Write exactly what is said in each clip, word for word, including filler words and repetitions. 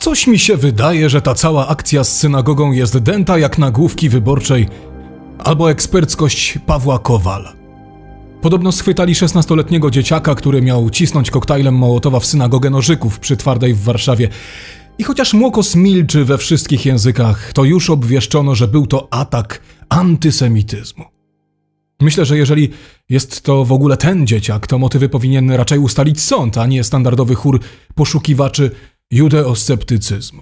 Coś mi się wydaje, że ta cała akcja z synagogą jest dęta jak nagłówki wyborczej albo eksperckość Pawła Kowala. Podobno schwytali szesnastoletniego dzieciaka, który miał cisnąć koktajlem Mołotowa w synagogę Nożyków przy Twardej w Warszawie. I chociaż Młokos milczy we wszystkich językach, to już obwieszczono, że był to atak antysemityzmu. Myślę, że jeżeli jest to w ogóle ten dzieciak, to motywy powinien raczej ustalić sąd, a nie standardowy chór poszukiwaczy judeosceptycyzmu.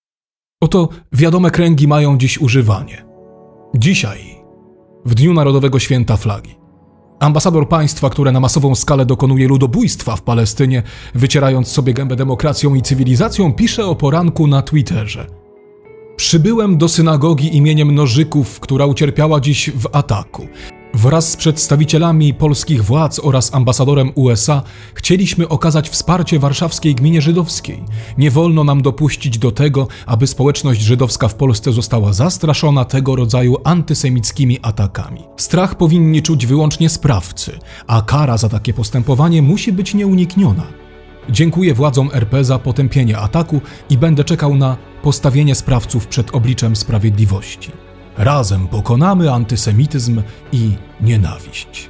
Oto wiadome kręgi mają dziś używanie. Dzisiaj, w Dniu Narodowego Święta Flagi, ambasador państwa, które na masową skalę dokonuje ludobójstwa w Palestynie, wycierając sobie gębę demokracją i cywilizacją, pisze o poranku na Twitterze: przybyłem do synagogi imieniem Nożyków, która ucierpiała dziś w ataku. Wraz z przedstawicielami polskich władz oraz ambasadorem U S A chcieliśmy okazać wsparcie warszawskiej gminie żydowskiej. Nie wolno nam dopuścić do tego, aby społeczność żydowska w Polsce została zastraszona tego rodzaju antysemickimi atakami. Strach powinni czuć wyłącznie sprawcy, a kara za takie postępowanie musi być nieunikniona. Dziękuję władzom R P za potępienie ataku i będę czekał na postawienie sprawców przed obliczem sprawiedliwości. Razem pokonamy antysemityzm i nienawiść.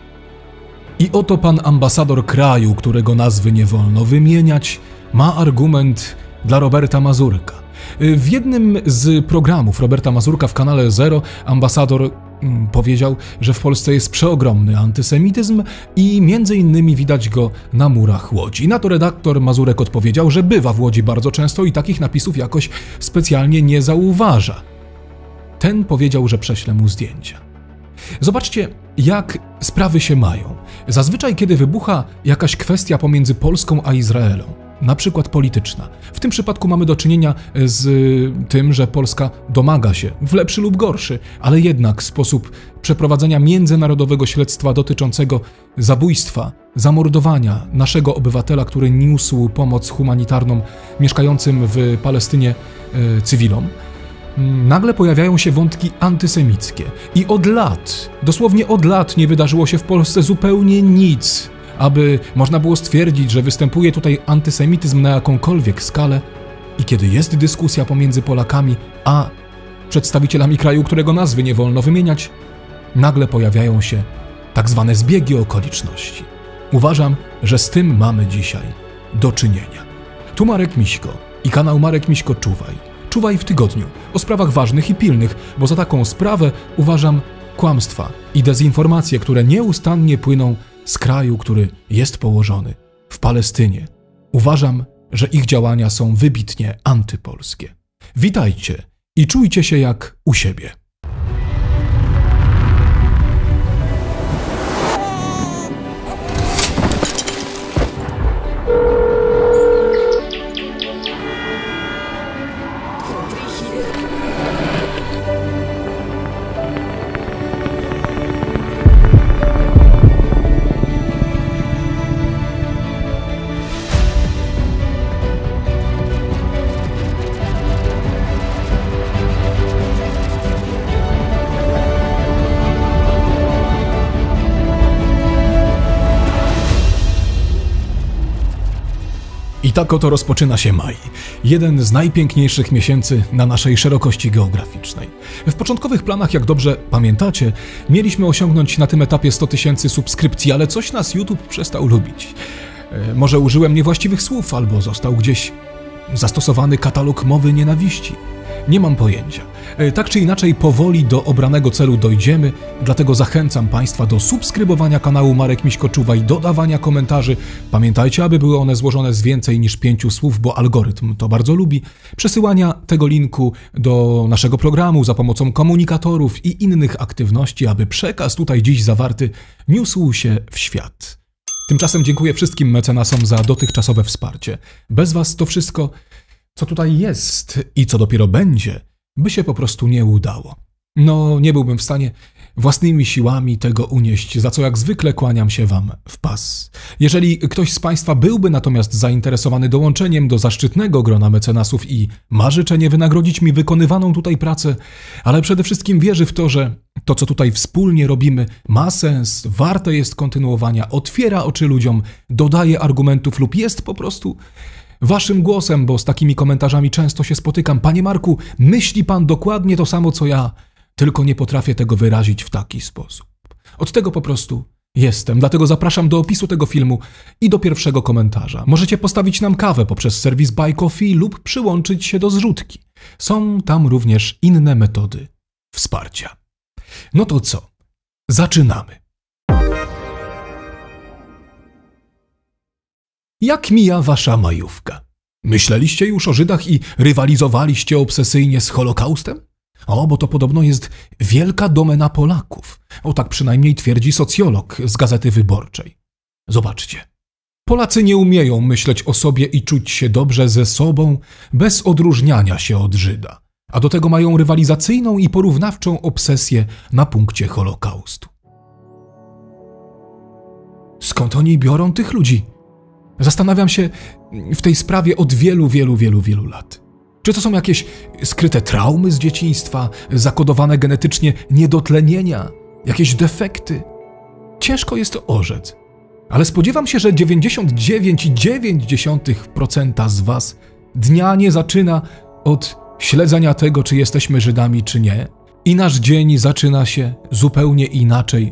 I oto pan ambasador kraju, którego nazwy nie wolno wymieniać, ma argument dla Roberta Mazurka. W jednym z programów Roberta Mazurka w kanale Zero ambasador mm, powiedział, że w Polsce jest przeogromny antysemityzm i między innymi widać go na murach Łodzi. Na to redaktor Mazurek odpowiedział, że bywa w Łodzi bardzo często i takich napisów jakoś specjalnie nie zauważa. Ten powiedział, że prześle mu zdjęcia. Zobaczcie, jak sprawy się mają. Zazwyczaj, kiedy wybucha jakaś kwestia pomiędzy Polską a Izraelem, na przykład polityczna, w tym przypadku mamy do czynienia z tym, że Polska domaga się, w lepszy lub gorszy, ale jednak sposób przeprowadzenia międzynarodowego śledztwa dotyczącego zabójstwa, zamordowania naszego obywatela, który niósł pomoc humanitarną mieszkającym w Palestynie e, cywilom. Nagle pojawiają się wątki antysemickie i od lat, dosłownie od lat nie wydarzyło się w Polsce zupełnie nic, aby można było stwierdzić, że występuje tutaj antysemityzm na jakąkolwiek skalę. I kiedy jest dyskusja pomiędzy Polakami a przedstawicielami kraju, którego nazwy nie wolno wymieniać, nagle pojawiają się tak zwane zbiegi okoliczności. Uważam, że z tym mamy dzisiaj do czynienia. Tu Marek Miśko i kanał Marek Miśko Czuwaj. Czuwaj w tygodniu o sprawach ważnych i pilnych, bo za taką sprawę uważam kłamstwa i dezinformacje, które nieustannie płyną z kraju, który jest położony w Palestynie. Uważam, że ich działania są wybitnie antypolskie. Witajcie i czujcie się jak u siebie. I tak oto rozpoczyna się maj, jeden z najpiękniejszych miesięcy na naszej szerokości geograficznej. W początkowych planach, jak dobrze pamiętacie, mieliśmy osiągnąć na tym etapie sto tysięcy subskrypcji, ale coś nas YouTube przestał lubić. E, może użyłem niewłaściwych słów, albo został gdzieś zastosowany katalog mowy nienawiści. Nie mam pojęcia. E, tak czy inaczej, powoli do obranego celu dojdziemy, dlatego zachęcam Państwa do subskrybowania kanału Marek Miśko Czuwaj, dodawania komentarzy. Pamiętajcie, aby były one złożone z więcej niż pięciu słów, bo algorytm to bardzo lubi. Przesyłania tego linku do naszego programu za pomocą komunikatorów i innych aktywności, aby przekaz tutaj dziś zawarty niósł się w świat. Tymczasem dziękuję wszystkim mecenasom za dotychczasowe wsparcie. Bez Was to wszystko, co tutaj jest i co dopiero będzie, by się po prostu nie udało. No, nie byłbym w stanie własnymi siłami tego unieść, za co jak zwykle kłaniam się Wam w pas. Jeżeli ktoś z Państwa byłby natomiast zainteresowany dołączeniem do zaszczytnego grona mecenasów i ma życzenie wynagrodzić mi wykonywaną tutaj pracę, ale przede wszystkim wierzy w to, że to, co tutaj wspólnie robimy, ma sens, warte jest kontynuowania, otwiera oczy ludziom, dodaje argumentów lub jest po prostu waszym głosem, bo z takimi komentarzami często się spotykam. Panie Marku, myśli pan dokładnie to samo, co ja, tylko nie potrafię tego wyrazić w taki sposób. Od tego po prostu jestem, dlatego zapraszam do opisu tego filmu i do pierwszego komentarza. Możecie postawić nam kawę poprzez serwis Buy Coffee lub przyłączyć się do zrzutki. Są tam również inne metody wsparcia. No to co? Zaczynamy. Jak mija wasza majówka? Myśleliście już o Żydach i rywalizowaliście obsesyjnie z Holokaustem? O, bo to podobno jest wielka domena Polaków. O, tak przynajmniej twierdzi socjolog z Gazety Wyborczej. Zobaczcie. Polacy nie umieją myśleć o sobie i czuć się dobrze ze sobą bez odróżniania się od Żyda. A do tego mają rywalizacyjną i porównawczą obsesję na punkcie Holokaustu. Skąd oni biorą tych ludzi? Zastanawiam się w tej sprawie od wielu, wielu, wielu, wielu lat. Czy to są jakieś skryte traumy z dzieciństwa, zakodowane genetycznie niedotlenienia, jakieś defekty? Ciężko jest to orzec, ale spodziewam się, że dziewięćdziesiąt dziewięć przecinek dziewięć procent z was dnia nie zaczyna od śledzenia tego, czy jesteśmy Żydami, czy nie, i nasz dzień zaczyna się zupełnie inaczej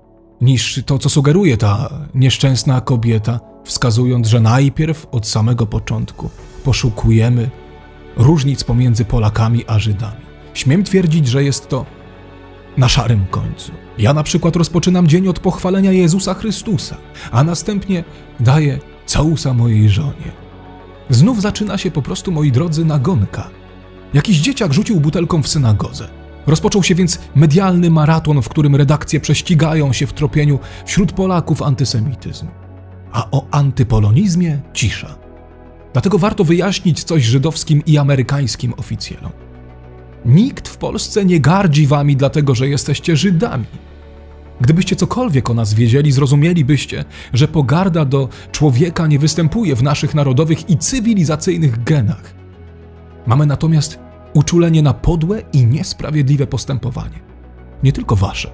niż to, co sugeruje ta nieszczęsna kobieta, wskazując, że najpierw od samego początku poszukujemy różnic pomiędzy Polakami a Żydami. Śmiem twierdzić, że jest to na szarym końcu. Ja na przykład rozpoczynam dzień od pochwalenia Jezusa Chrystusa, a następnie daję całusa mojej żonie. Znów zaczyna się po prostu, moi drodzy, nagonka. Jakiś dzieciak rzucił butelką w synagodze. Rozpoczął się więc medialny maraton, w którym redakcje prześcigają się w tropieniu wśród Polaków antysemityzmu. A o antypolonizmie cisza. Dlatego warto wyjaśnić coś żydowskim i amerykańskim oficjelom. Nikt w Polsce nie gardzi wami dlatego, że jesteście Żydami. Gdybyście cokolwiek o nas wiedzieli, zrozumielibyście, że pogarda do człowieka nie występuje w naszych narodowych i cywilizacyjnych genach. Mamy natomiast uczulenie na podłe i niesprawiedliwe postępowanie. Nie tylko wasze.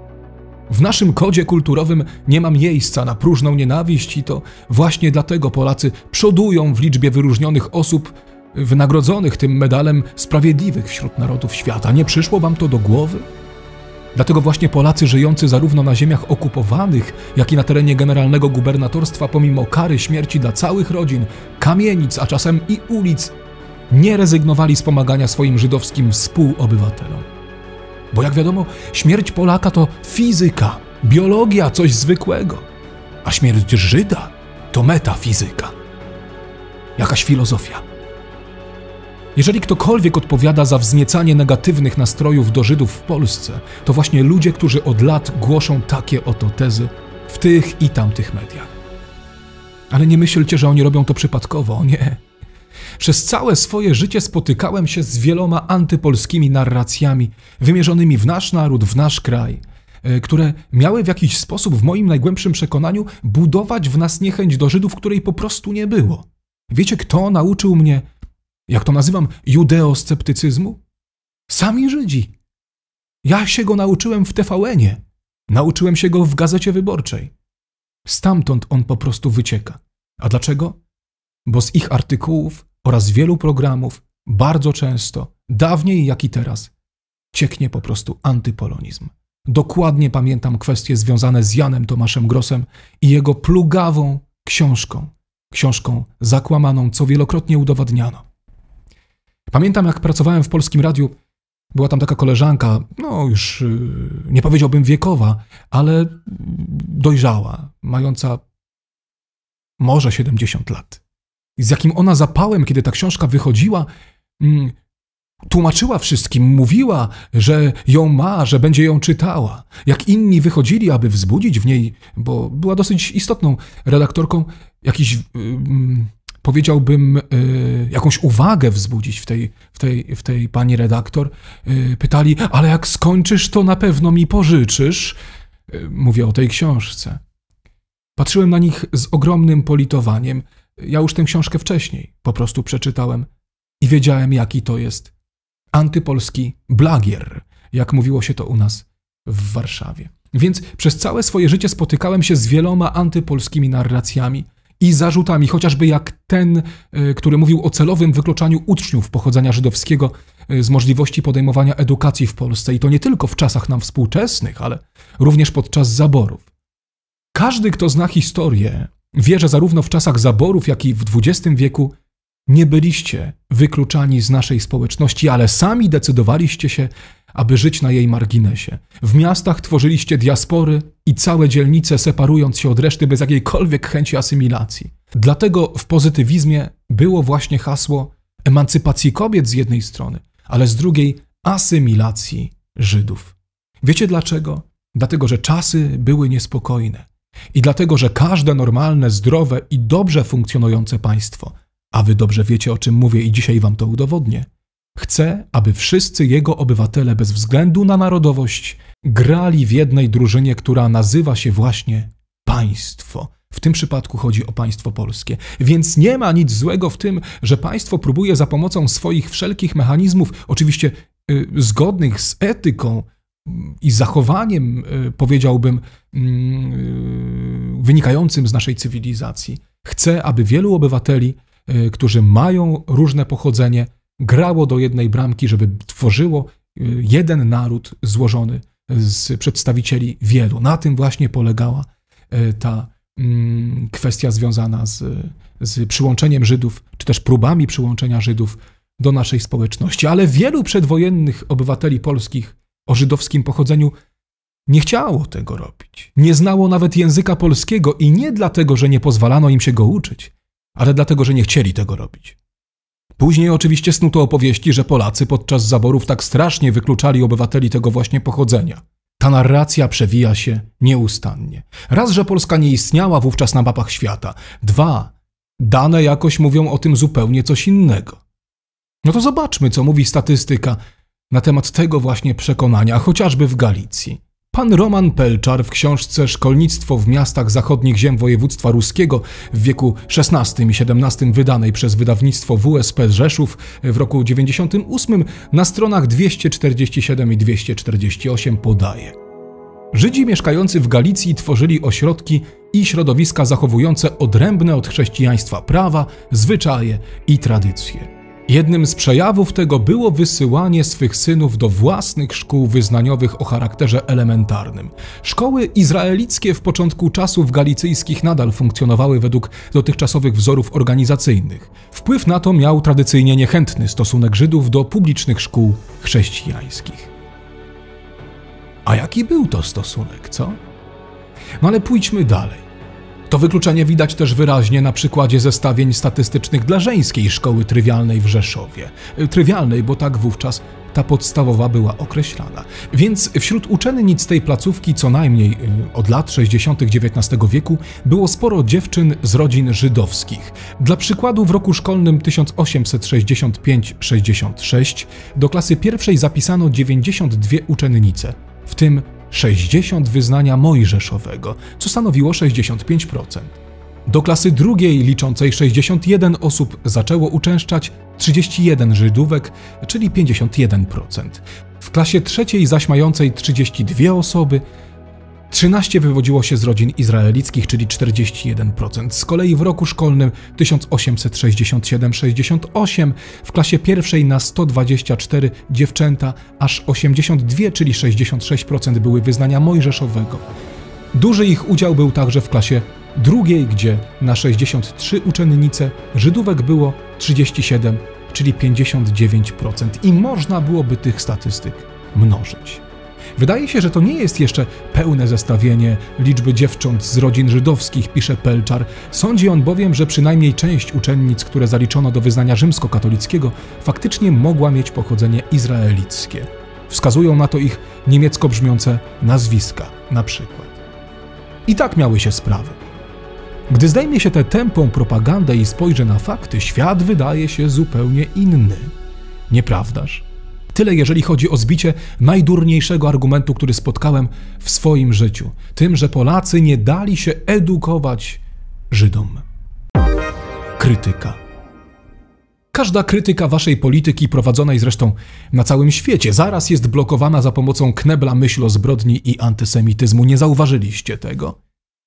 W naszym kodzie kulturowym nie ma miejsca na próżną nienawiść i to właśnie dlatego Polacy przodują w liczbie wyróżnionych osób wynagrodzonych tym medalem sprawiedliwych wśród narodów świata. Nie przyszło wam to do głowy? Dlatego właśnie Polacy żyjący zarówno na ziemiach okupowanych, jak i na terenie generalnego gubernatorstwa pomimo kary śmierci dla całych rodzin, kamienic, a czasem i ulic, nie rezygnowali z pomagania swoim żydowskim współobywatelom. Bo jak wiadomo, śmierć Polaka to fizyka, biologia, coś zwykłego, a śmierć Żyda to metafizyka. Jakaś filozofia. Jeżeli ktokolwiek odpowiada za wzniecanie negatywnych nastrojów do Żydów w Polsce, to właśnie ludzie, którzy od lat głoszą takie oto tezy w tych i tamtych mediach. Ale nie myślcie, że oni robią to przypadkowo, nie. Przez całe swoje życie spotykałem się z wieloma antypolskimi narracjami wymierzonymi w nasz naród, w nasz kraj, które miały w jakiś sposób, w moim najgłębszym przekonaniu, budować w nas niechęć do Żydów, której po prostu nie było. Wiecie, kto nauczył mnie, jak to nazywam, judeosceptycyzmu? Sami Żydzi. Ja się go nauczyłem w T V N-ie. Nauczyłem się go w Gazecie Wyborczej. Stamtąd on po prostu wycieka. A dlaczego? Bo z ich artykułów oraz wielu programów bardzo często, dawniej jak i teraz, cieknie po prostu antypolonizm. Dokładnie pamiętam kwestie związane z Janem Tomaszem Grossem i jego plugawą książką. Książką zakłamaną, co wielokrotnie udowadniano. Pamiętam, jak pracowałem w Polskim Radiu, była tam taka koleżanka, no już nie powiedziałbym wiekowa, ale dojrzała, mająca może siedemdziesiąt lat. I z jakim ona zapałem, kiedy ta książka wychodziła, mm, tłumaczyła wszystkim, mówiła, że ją ma, że będzie ją czytała. Jak inni wychodzili, aby wzbudzić w niej, bo była dosyć istotną redaktorką, jakiś, mm, powiedziałbym, y, jakąś uwagę wzbudzić w tej, w tej, w tej pani redaktor. Y, pytali, ale jak skończysz, to na pewno mi pożyczysz. Y, mówię o tej książce. Patrzyłem na nich z ogromnym politowaniem. Ja już tę książkę wcześniej po prostu przeczytałem i wiedziałem, jaki to jest antypolski blagier, jak mówiło się to u nas w Warszawie. Więc przez całe swoje życie spotykałem się z wieloma antypolskimi narracjami i zarzutami, chociażby jak ten, który mówił o celowym wykluczaniu uczniów pochodzenia żydowskiego z możliwości podejmowania edukacji w Polsce i to nie tylko w czasach nam współczesnych, ale również podczas zaborów. Każdy, kto zna historię, wie, że zarówno w czasach zaborów, jak i w dwudziestym wieku nie byliście wykluczani z naszej społeczności, ale sami decydowaliście się, aby żyć na jej marginesie. W miastach tworzyliście diaspory i całe dzielnice, separując się od reszty bez jakiejkolwiek chęci asymilacji. Dlatego w pozytywizmie było właśnie hasło emancypacji kobiet z jednej strony, ale z drugiej asymilacji Żydów. Wiecie dlaczego? Dlatego, że czasy były niespokojne i dlatego, że każde normalne, zdrowe i dobrze funkcjonujące państwo, a wy dobrze wiecie, o czym mówię i dzisiaj wam to udowodnię, chce, aby wszyscy jego obywatele bez względu na narodowość grali w jednej drużynie, która nazywa się właśnie państwo. W tym przypadku chodzi o państwo polskie. Więc nie ma nic złego w tym, że państwo próbuje za pomocą swoich wszelkich mechanizmów, oczywiście y, zgodnych z etyką i zachowaniem, y, powiedziałbym, y, y, wynikającym z naszej cywilizacji, chce, aby wielu obywateli, y, którzy mają różne pochodzenie, grało do jednej bramki, żeby tworzyło jeden naród złożony z przedstawicieli wielu. Na tym właśnie polegała ta kwestia związana z, z przyłączeniem Żydów, czy też próbami przyłączenia Żydów do naszej społeczności. Ale wielu przedwojennych obywateli polskich o żydowskim pochodzeniu nie chciało tego robić. Nie znało nawet języka polskiego i nie dlatego, że nie pozwalano im się go uczyć, ale dlatego, że nie chcieli tego robić. Później oczywiście snuto opowieści, że Polacy podczas zaborów tak strasznie wykluczali obywateli tego właśnie pochodzenia. Ta narracja przewija się nieustannie. Raz, że Polska nie istniała wówczas na mapach świata. Dwa, dane jakoś mówią o tym zupełnie coś innego. No to zobaczmy, co mówi statystyka na temat tego właśnie przekonania, chociażby w Galicji. Pan Roman Pelczar w książce Szkolnictwo w miastach zachodnich ziem województwa ruskiego w wieku szesnastym i siedemnastym wydanej przez wydawnictwo W S P Rzeszów w roku dziewięćdziesiątym ósmym na stronach dwieście czterdzieści siedem i dwieście czterdzieści osiem podaje: Żydzi mieszkający w Galicji tworzyli ośrodki i środowiska zachowujące odrębne od chrześcijaństwa prawa, zwyczaje i tradycje. Jednym z przejawów tego było wysyłanie swych synów do własnych szkół wyznaniowych o charakterze elementarnym. Szkoły izraelickie w początku czasów galicyjskich nadal funkcjonowały według dotychczasowych wzorów organizacyjnych. Wpływ na to miał tradycyjnie niechętny stosunek Żydów do publicznych szkół chrześcijańskich. A jaki był to stosunek, co? No ale pójdźmy dalej. To wykluczenie widać też wyraźnie na przykładzie zestawień statystycznych dla żeńskiej szkoły trywialnej w Rzeszowie. Trywialnej, bo tak wówczas ta podstawowa była określana. Więc wśród uczennic tej placówki co najmniej od lat sześćdziesiątych dziewiętnastego wieku było sporo dziewczyn z rodzin żydowskich. Dla przykładu w roku szkolnym tysiąc osiemset sześćdziesiąt pięć sześćdziesiąt sześć do klasy pierwszej zapisano dziewięćdziesiąt dwie uczennice, w tym sześćdziesiąt wyznania mojżeszowego, co stanowiło sześćdziesiąt pięć procent. Do klasy drugiej, liczącej sześćdziesiąt jeden osób, zaczęło uczęszczać trzydzieści jeden Żydówek, czyli pięćdziesiąt jeden procent. W klasie trzeciej zaś mającej trzydzieści dwie osoby, trzynaście wywodziło się z rodzin izraelickich, czyli czterdzieści jeden procent. Z kolei w roku szkolnym tysiąc osiemset sześćdziesiąt siedem sześćdziesiąt osiem w klasie pierwszej na sto dwadzieścia cztery dziewczęta aż osiemdziesiąt dwa, czyli sześćdziesiąt sześć procent były wyznania mojżeszowego. Duży ich udział był także w klasie drugiej, gdzie na sześćdziesiąt trzy uczennice Żydówek było trzydzieści siedem, czyli pięćdziesiąt dziewięć procent. I można byłoby tych statystyk mnożyć. Wydaje się, że to nie jest jeszcze pełne zestawienie liczby dziewcząt z rodzin żydowskich, pisze Pelczar. Sądzi on bowiem, że przynajmniej część uczennic, które zaliczono do wyznania rzymskokatolickiego, faktycznie mogła mieć pochodzenie izraelickie. Wskazują na to ich niemiecko brzmiące nazwiska, na przykład. I tak miały się sprawy. Gdy zdejmie się tę tępą propagandę i spojrzy na fakty, świat wydaje się zupełnie inny. Nieprawdaż? Tyle, jeżeli chodzi o zbicie najdurniejszego argumentu, który spotkałem w swoim życiu. Tym, że Polacy nie dali się edukować Żydom. Krytyka. Każda krytyka waszej polityki, prowadzonej zresztą na całym świecie, zaraz jest blokowana za pomocą knebla myśl o zbrodni i antysemityzmu. Nie zauważyliście tego?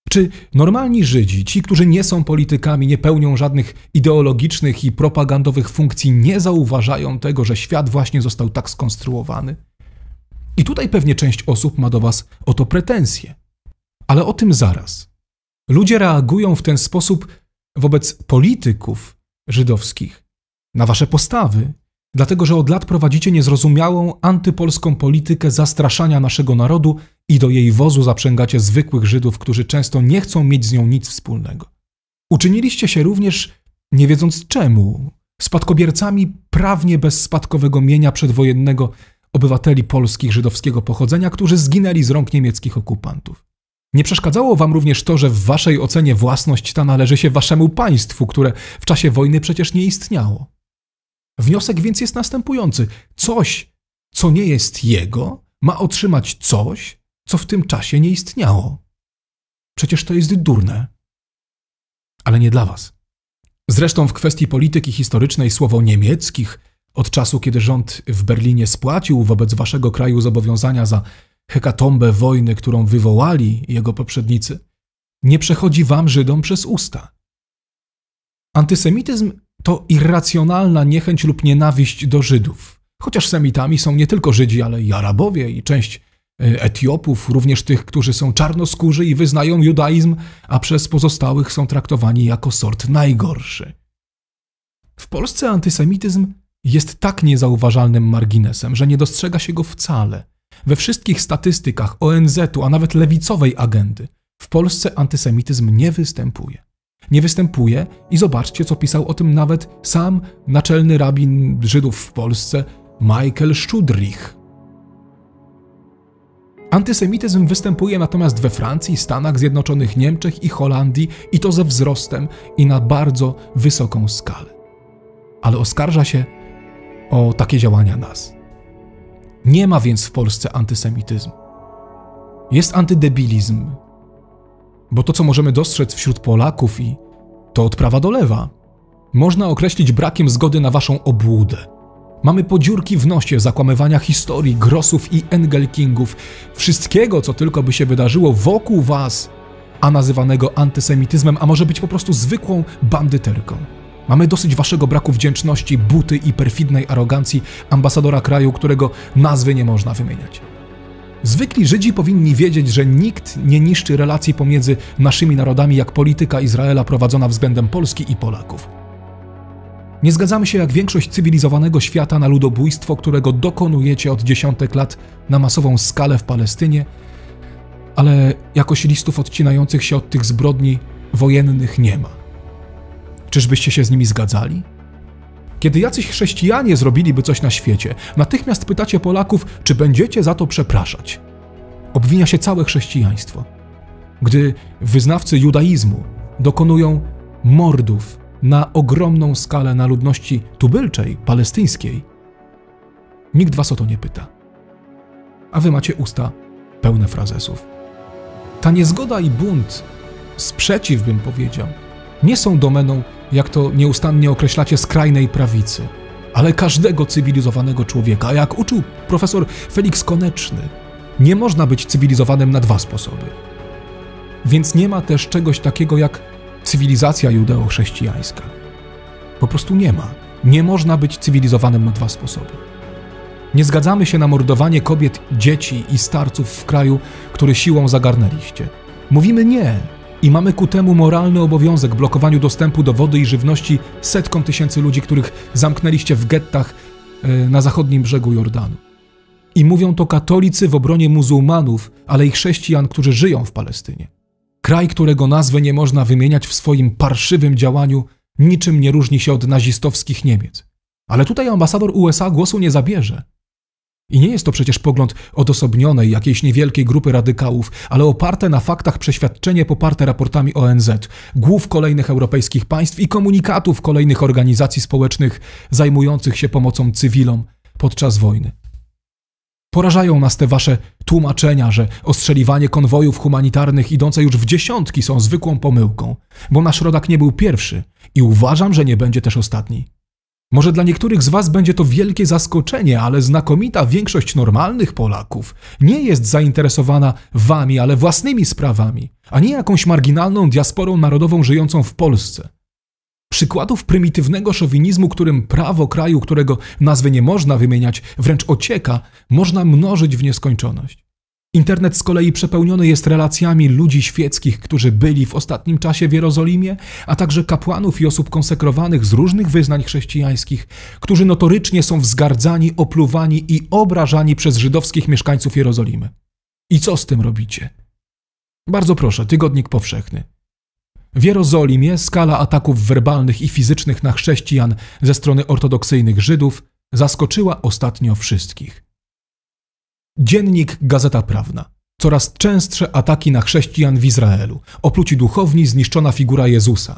Czy normalni Żydzi, ci, którzy nie są politykami, nie pełnią żadnych ideologicznych i propagandowych funkcji, nie zauważają tego, że świat właśnie został tak skonstruowany? I tutaj pewnie część osób ma do was o to pretensje. Ale o tym zaraz. Ludzie reagują w ten sposób wobec polityków żydowskich na wasze postawy, dlatego że od lat prowadzicie niezrozumiałą, antypolską politykę zastraszania naszego narodu i do jej wozu zaprzęgacie zwykłych Żydów, którzy często nie chcą mieć z nią nic wspólnego. Uczyniliście się również, nie wiedząc czemu, spadkobiercami prawnie bezspadkowego mienia przedwojennego obywateli polskich żydowskiego pochodzenia, którzy zginęli z rąk niemieckich okupantów. Nie przeszkadzało wam również to, że w waszej ocenie własność ta należy się waszemu państwu, które w czasie wojny przecież nie istniało. Wniosek więc jest następujący. Coś, co nie jest jego, ma otrzymać coś, co w tym czasie nie istniało. Przecież to jest durne. Ale nie dla was. Zresztą w kwestii polityki historycznej słowo niemieckich, od czasu kiedy rząd w Berlinie spłacił wobec waszego kraju zobowiązania za hekatombę wojny, którą wywołali jego poprzednicy, nie przechodzi wam, Żydom, przez usta. Antysemityzm to irracjonalna niechęć lub nienawiść do Żydów. Chociaż semitami są nie tylko Żydzi, ale i Arabowie i część Etiopów, również tych, którzy są czarnoskórzy i wyznają judaizm, a przez pozostałych są traktowani jako sort najgorszy. W Polsce antysemityzm jest tak niezauważalnym marginesem, że nie dostrzega się go wcale. We wszystkich statystykach O N Z u, a nawet lewicowej agendy, w Polsce antysemityzm nie występuje. Nie występuje i zobaczcie, co pisał o tym nawet sam naczelny rabin Żydów w Polsce, Michael Szudrich. Antysemityzm występuje natomiast we Francji, Stanach Zjednoczonych, Niemczech i Holandii i to ze wzrostem i na bardzo wysoką skalę. Ale oskarża się o takie działania nas. Nie ma więc w Polsce antysemityzmu. Jest antydebilizm, bo to, co możemy dostrzec wśród Polaków i to od prawa do lewa, można określić brakiem zgody na waszą obłudę. Mamy podziurki w nosie zakłamywania historii, Grossów i Engelkingów, wszystkiego, co tylko by się wydarzyło wokół was, a nazywanego antysemityzmem, a może być po prostu zwykłą bandyterką. Mamy dosyć waszego braku wdzięczności, buty i perfidnej arogancji ambasadora kraju, którego nazwy nie można wymieniać. Zwykli Żydzi powinni wiedzieć, że nikt nie niszczy relacji pomiędzy naszymi narodami jak polityka Izraela prowadzona względem Polski i Polaków. Nie zgadzamy się jak większość cywilizowanego świata na ludobójstwo, którego dokonujecie od dziesiątek lat na masową skalę w Palestynie, ale jakoś listów odcinających się od tych zbrodni wojennych nie ma. Czyżbyście się z nimi zgadzali? Kiedy jacyś chrześcijanie zrobiliby coś na świecie, natychmiast pytacie Polaków, czy będziecie za to przepraszać. Obwinia się całe chrześcijaństwo. Gdy wyznawcy judaizmu dokonują mordów na ogromną skalę na ludności tubylczej, palestyńskiej, nikt was o to nie pyta. A wy macie usta pełne frazesów. Ta niezgoda i bunt, sprzeciw bym powiedział, nie są domeną, jak to nieustannie określacie, skrajnej prawicy, ale każdego cywilizowanego człowieka. A jak uczył profesor Felix Koneczny, nie można być cywilizowanym na dwa sposoby. Więc nie ma też czegoś takiego jak cywilizacja judeo-chrześcijańska. Po prostu nie ma. Nie można być cywilizowanym na dwa sposoby. Nie zgadzamy się na mordowanie kobiet, dzieci i starców w kraju, który siłą zagarnęliście. Mówimy nie i mamy ku temu moralny obowiązek blokowaniu dostępu do wody i żywności setkom tysięcy ludzi, których zamknęliście w gettach na zachodnim brzegu Jordanu. I mówią to katolicy w obronie muzułmanów, ale i chrześcijan, którzy żyją w Palestynie. Kraj, którego nazwy nie można wymieniać w swoim parszywym działaniu, niczym nie różni się od nazistowskich Niemiec. Ale tutaj ambasador U S A głosu nie zabierze. I nie jest to przecież pogląd odosobnionej jakiejś niewielkiej grupy radykałów, ale oparte na faktach przeświadczenie poparte raportami O N Z, głów kolejnych europejskich państw i komunikatów kolejnych organizacji społecznych zajmujących się pomocą cywilom podczas wojny. Porażają nas te wasze tłumaczenia, że ostrzeliwanie konwojów humanitarnych idące już w dziesiątki są zwykłą pomyłką, bo nasz rodak nie był pierwszy i uważam, że nie będzie też ostatni. Może dla niektórych z was będzie to wielkie zaskoczenie, ale znakomita większość normalnych Polaków nie jest zainteresowana wami, ale własnymi sprawami, a nie jakąś marginalną diasporą narodową żyjącą w Polsce. Przykładów prymitywnego szowinizmu, którym prawo kraju, którego nazwy nie można wymieniać, wręcz ocieka, można mnożyć w nieskończoność. Internet z kolei przepełniony jest relacjami ludzi świeckich, którzy byli w ostatnim czasie w Jerozolimie, a także kapłanów i osób konsekrowanych z różnych wyznań chrześcijańskich, którzy notorycznie są wzgardzani, opluwani i obrażani przez żydowskich mieszkańców Jerozolimy. I co z tym robicie? Bardzo proszę, Tygodnik Powszechny. W Jerozolimie skala ataków werbalnych i fizycznych na chrześcijan ze strony ortodoksyjnych Żydów zaskoczyła ostatnio wszystkich. Dziennik Gazeta Prawna. Coraz częstsze ataki na chrześcijan w Izraelu. Opluci duchowni, zniszczona figura Jezusa.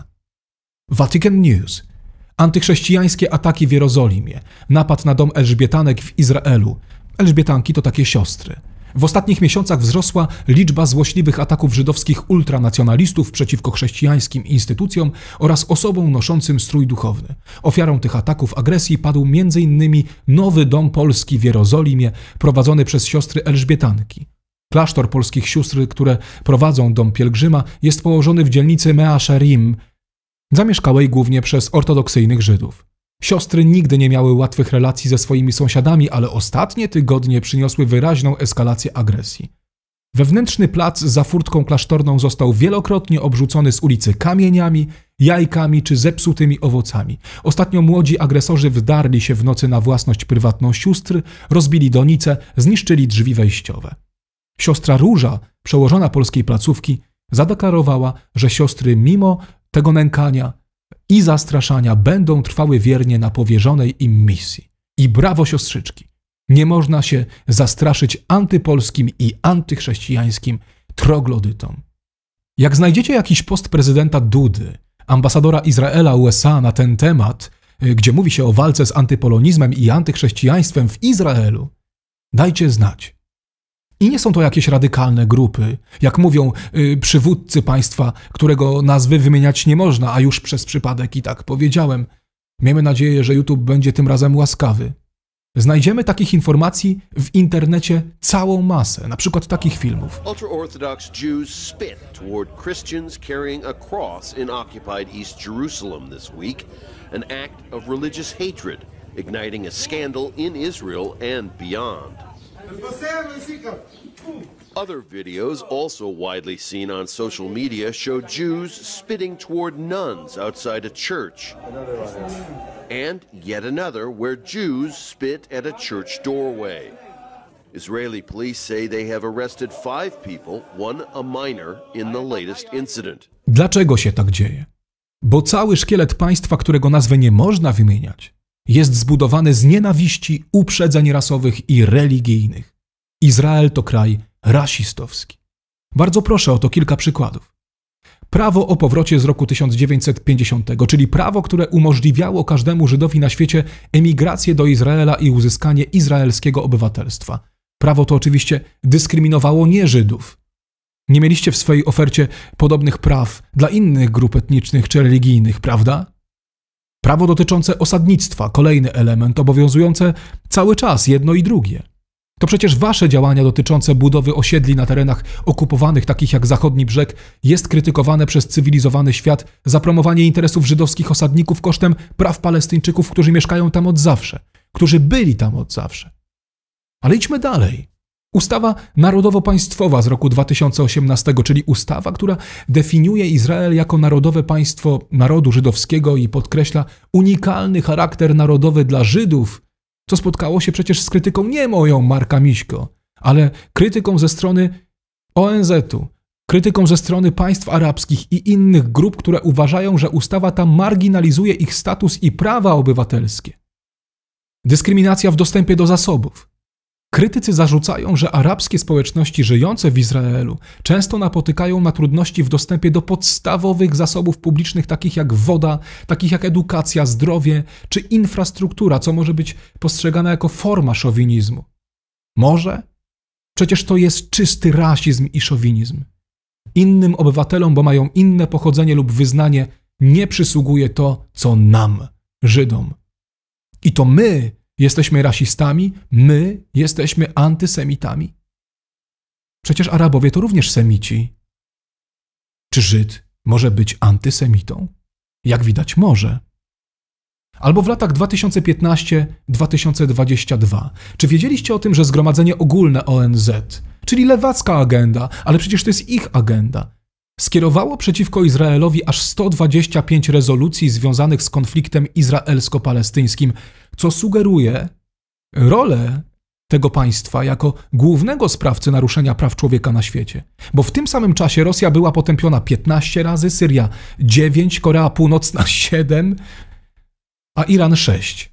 Vatican News. Antychrześcijańskie ataki w Jerozolimie. Napad na dom Elżbietanek w Izraelu. Elżbietanki to takie siostry. W ostatnich miesiącach wzrosła liczba złośliwych ataków żydowskich ultranacjonalistów przeciwko chrześcijańskim instytucjom oraz osobom noszącym strój duchowny. Ofiarą tych ataków agresji padł między innymi Nowy Dom Polski w Jerozolimie, prowadzony przez siostry Elżbietanki. Klasztor polskich sióstr, które prowadzą dom pielgrzyma, jest położony w dzielnicy Mea Shearim, zamieszkałej głównie przez ortodoksyjnych Żydów. Siostry nigdy nie miały łatwych relacji ze swoimi sąsiadami, ale ostatnie tygodnie przyniosły wyraźną eskalację agresji. Wewnętrzny plac za furtką klasztorną został wielokrotnie obrzucony z ulicy kamieniami, jajkami czy zepsutymi owocami. Ostatnio młodzi agresorzy wdarli się w nocy na własność prywatną sióstr, rozbili donice, zniszczyli drzwi wejściowe. Siostra Róża, przełożona polskiej placówki, zadeklarowała, że siostry mimo tego nękania i zastraszania będą trwały wiernie na powierzonej im misji. I brawo siostrzyczki! Nie można się zastraszyć antypolskim i antychrześcijańskim troglodytom. Jak znajdziecie jakiś post prezydenta Dudy, ambasadora Izraela U S A na ten temat, gdzie mówi się o walce z antypolonizmem i antychrześcijaństwem w Izraelu, dajcie znać. I nie są to jakieś radykalne grupy, jak mówią yy, przywódcy państwa, którego nazwy wymieniać nie można, a już przez przypadek i tak powiedziałem. Miejmy nadzieję, że YouTube będzie tym razem łaskawy. Znajdziemy takich informacji w internecie całą masę, na przykład takich filmów. Ultra-Orthodox Jews spit toward Christians carrying a cross in occupied East Jerusalem this week, an act of religious hatred, igniting a scandal in Israel and beyond. Other videos, also widely seen on social media, show Jews spitting toward nuns outside a church. And yet another where Jews spit at a church doorway. Israeli police say they have arrested five people, one a minor, in the latest incident. Dlaczego się tak dzieje? Bo cały szkielet państwa, którego nazwy nie można wymieniać, jest zbudowany z nienawiści, uprzedzeń rasowych i religijnych. Izrael to kraj rasistowski. Bardzo proszę o to kilka przykładów. Prawo o powrocie z roku tysiąc dziewięćset pięćdziesiątego, czyli prawo, które umożliwiało każdemu Żydowi na świecie emigrację do Izraela i uzyskanie izraelskiego obywatelstwa. Prawo to oczywiście dyskryminowało nie Żydów. Nie mieliście w swojej ofercie podobnych praw dla innych grup etnicznych czy religijnych, prawda? Prawo dotyczące osadnictwa, kolejny element obowiązujące cały czas jedno i drugie. To przecież wasze działania dotyczące budowy osiedli na terenach okupowanych, takich jak Zachodni Brzeg, jest krytykowane przez cywilizowany świat za promowanie interesów żydowskich osadników kosztem praw Palestyńczyków, którzy mieszkają tam od zawsze, którzy byli tam od zawsze. Ale idźmy dalej. Ustawa narodowo-państwowa z roku dwa tysiące osiemnastego, czyli ustawa, która definiuje Izrael jako narodowe państwo narodu żydowskiego i podkreśla unikalny charakter narodowy dla Żydów, co spotkało się przecież z krytyką nie moją, Marka Miśko, ale krytyką ze strony O N Z-u, krytyką ze strony państw arabskich i innych grup, które uważają, że ustawa ta marginalizuje ich status i prawa obywatelskie. Dyskryminacja w dostępie do zasobów. Krytycy zarzucają, że arabskie społeczności żyjące w Izraelu często napotykają na trudności w dostępie do podstawowych zasobów publicznych, takich jak woda, takich jak edukacja, zdrowie czy infrastruktura, co może być postrzegane jako forma szowinizmu. Może? Przecież to jest czysty rasizm i szowinizm. Innym obywatelom, bo mają inne pochodzenie lub wyznanie, nie przysługuje to, co nam, Żydom, I to my jesteśmy rasistami, my jesteśmy antysemitami. Przecież Arabowie to również semici. Czy Żyd może być antysemitą? Jak widać, może. Albo w latach dwa tysiące piętnasty do dwa tysiące dwudziestego drugiego. Czy wiedzieliście o tym, że Zgromadzenie Ogólne O N Z, czyli lewacka agenda, ale przecież to jest ich agenda, skierowało przeciwko Izraelowi aż sto dwadzieścia pięć rezolucji związanych z konfliktem izraelsko-palestyńskim, co sugeruje rolę tego państwa jako głównego sprawcy naruszenia praw człowieka na świecie. Bo w tym samym czasie Rosja była potępiona piętnaście razy, Syria dziewięć, Korea Północna siedem, a Iran sześć.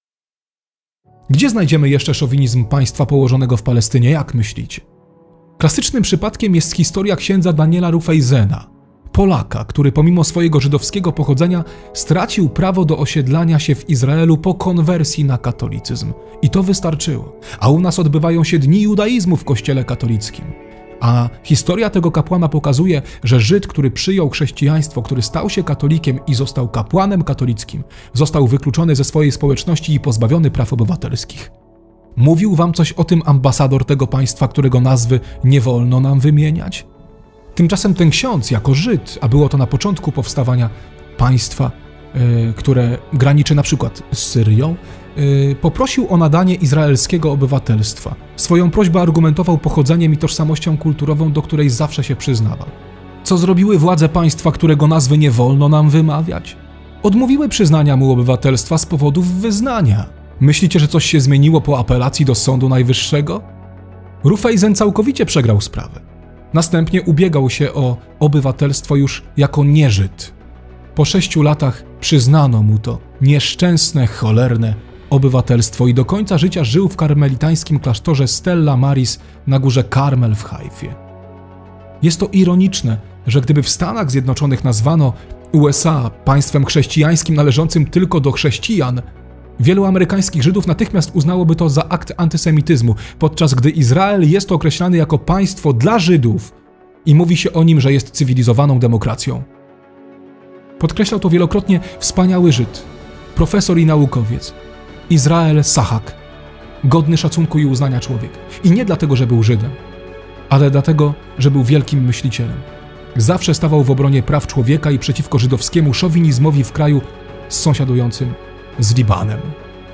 Gdzie znajdziemy jeszcze szowinizm państwa położonego w Palestynie, jak myślicie? Klasycznym przypadkiem jest historia księdza Daniela Rufeijsena, Polaka, który pomimo swojego żydowskiego pochodzenia stracił prawo do osiedlania się w Izraelu po konwersji na katolicyzm. I to wystarczyło. A u nas odbywają się dni judaizmu w kościele katolickim. A historia tego kapłana pokazuje, że Żyd, który przyjął chrześcijaństwo, który stał się katolikiem i został kapłanem katolickim, został wykluczony ze swojej społeczności i pozbawiony praw obywatelskich. Mówił wam coś o tym ambasador tego państwa, którego nazwy nie wolno nam wymieniać? Tymczasem ten ksiądz, jako Żyd, a było to na początku powstawania państwa, yy, które graniczy na przykład z Syrią, yy, poprosił o nadanie izraelskiego obywatelstwa. Swoją prośbę argumentował pochodzeniem i tożsamością kulturową, do której zawsze się przyznawał. Co zrobiły władze państwa, którego nazwy nie wolno nam wymawiać? Odmówiły przyznania mu obywatelstwa z powodów wyznania. Myślicie, że coś się zmieniło po apelacji do Sądu Najwyższego? Rufeijsen całkowicie przegrał sprawę. Następnie ubiegał się o obywatelstwo już jako nieżyd. Po sześciu latach przyznano mu to nieszczęsne, cholerne obywatelstwo i do końca życia żył w karmelitańskim klasztorze Stella Maris na górze Karmel w Hajfie. Jest to ironiczne, że gdyby w Stanach Zjednoczonych nazwano U S A państwem chrześcijańskim należącym tylko do chrześcijan, wielu amerykańskich Żydów natychmiast uznałoby to za akt antysemityzmu, podczas gdy Izrael jest określany jako państwo dla Żydów i mówi się o nim, że jest cywilizowaną demokracją. Podkreślał to wielokrotnie wspaniały Żyd, profesor i naukowiec, Israel Sachak, godny szacunku i uznania człowiek. I nie dlatego, że był Żydem, ale dlatego, że był wielkim myślicielem. Zawsze stawał w obronie praw człowieka i przeciwko żydowskiemu szowinizmowi w kraju sąsiadującym z Libanem.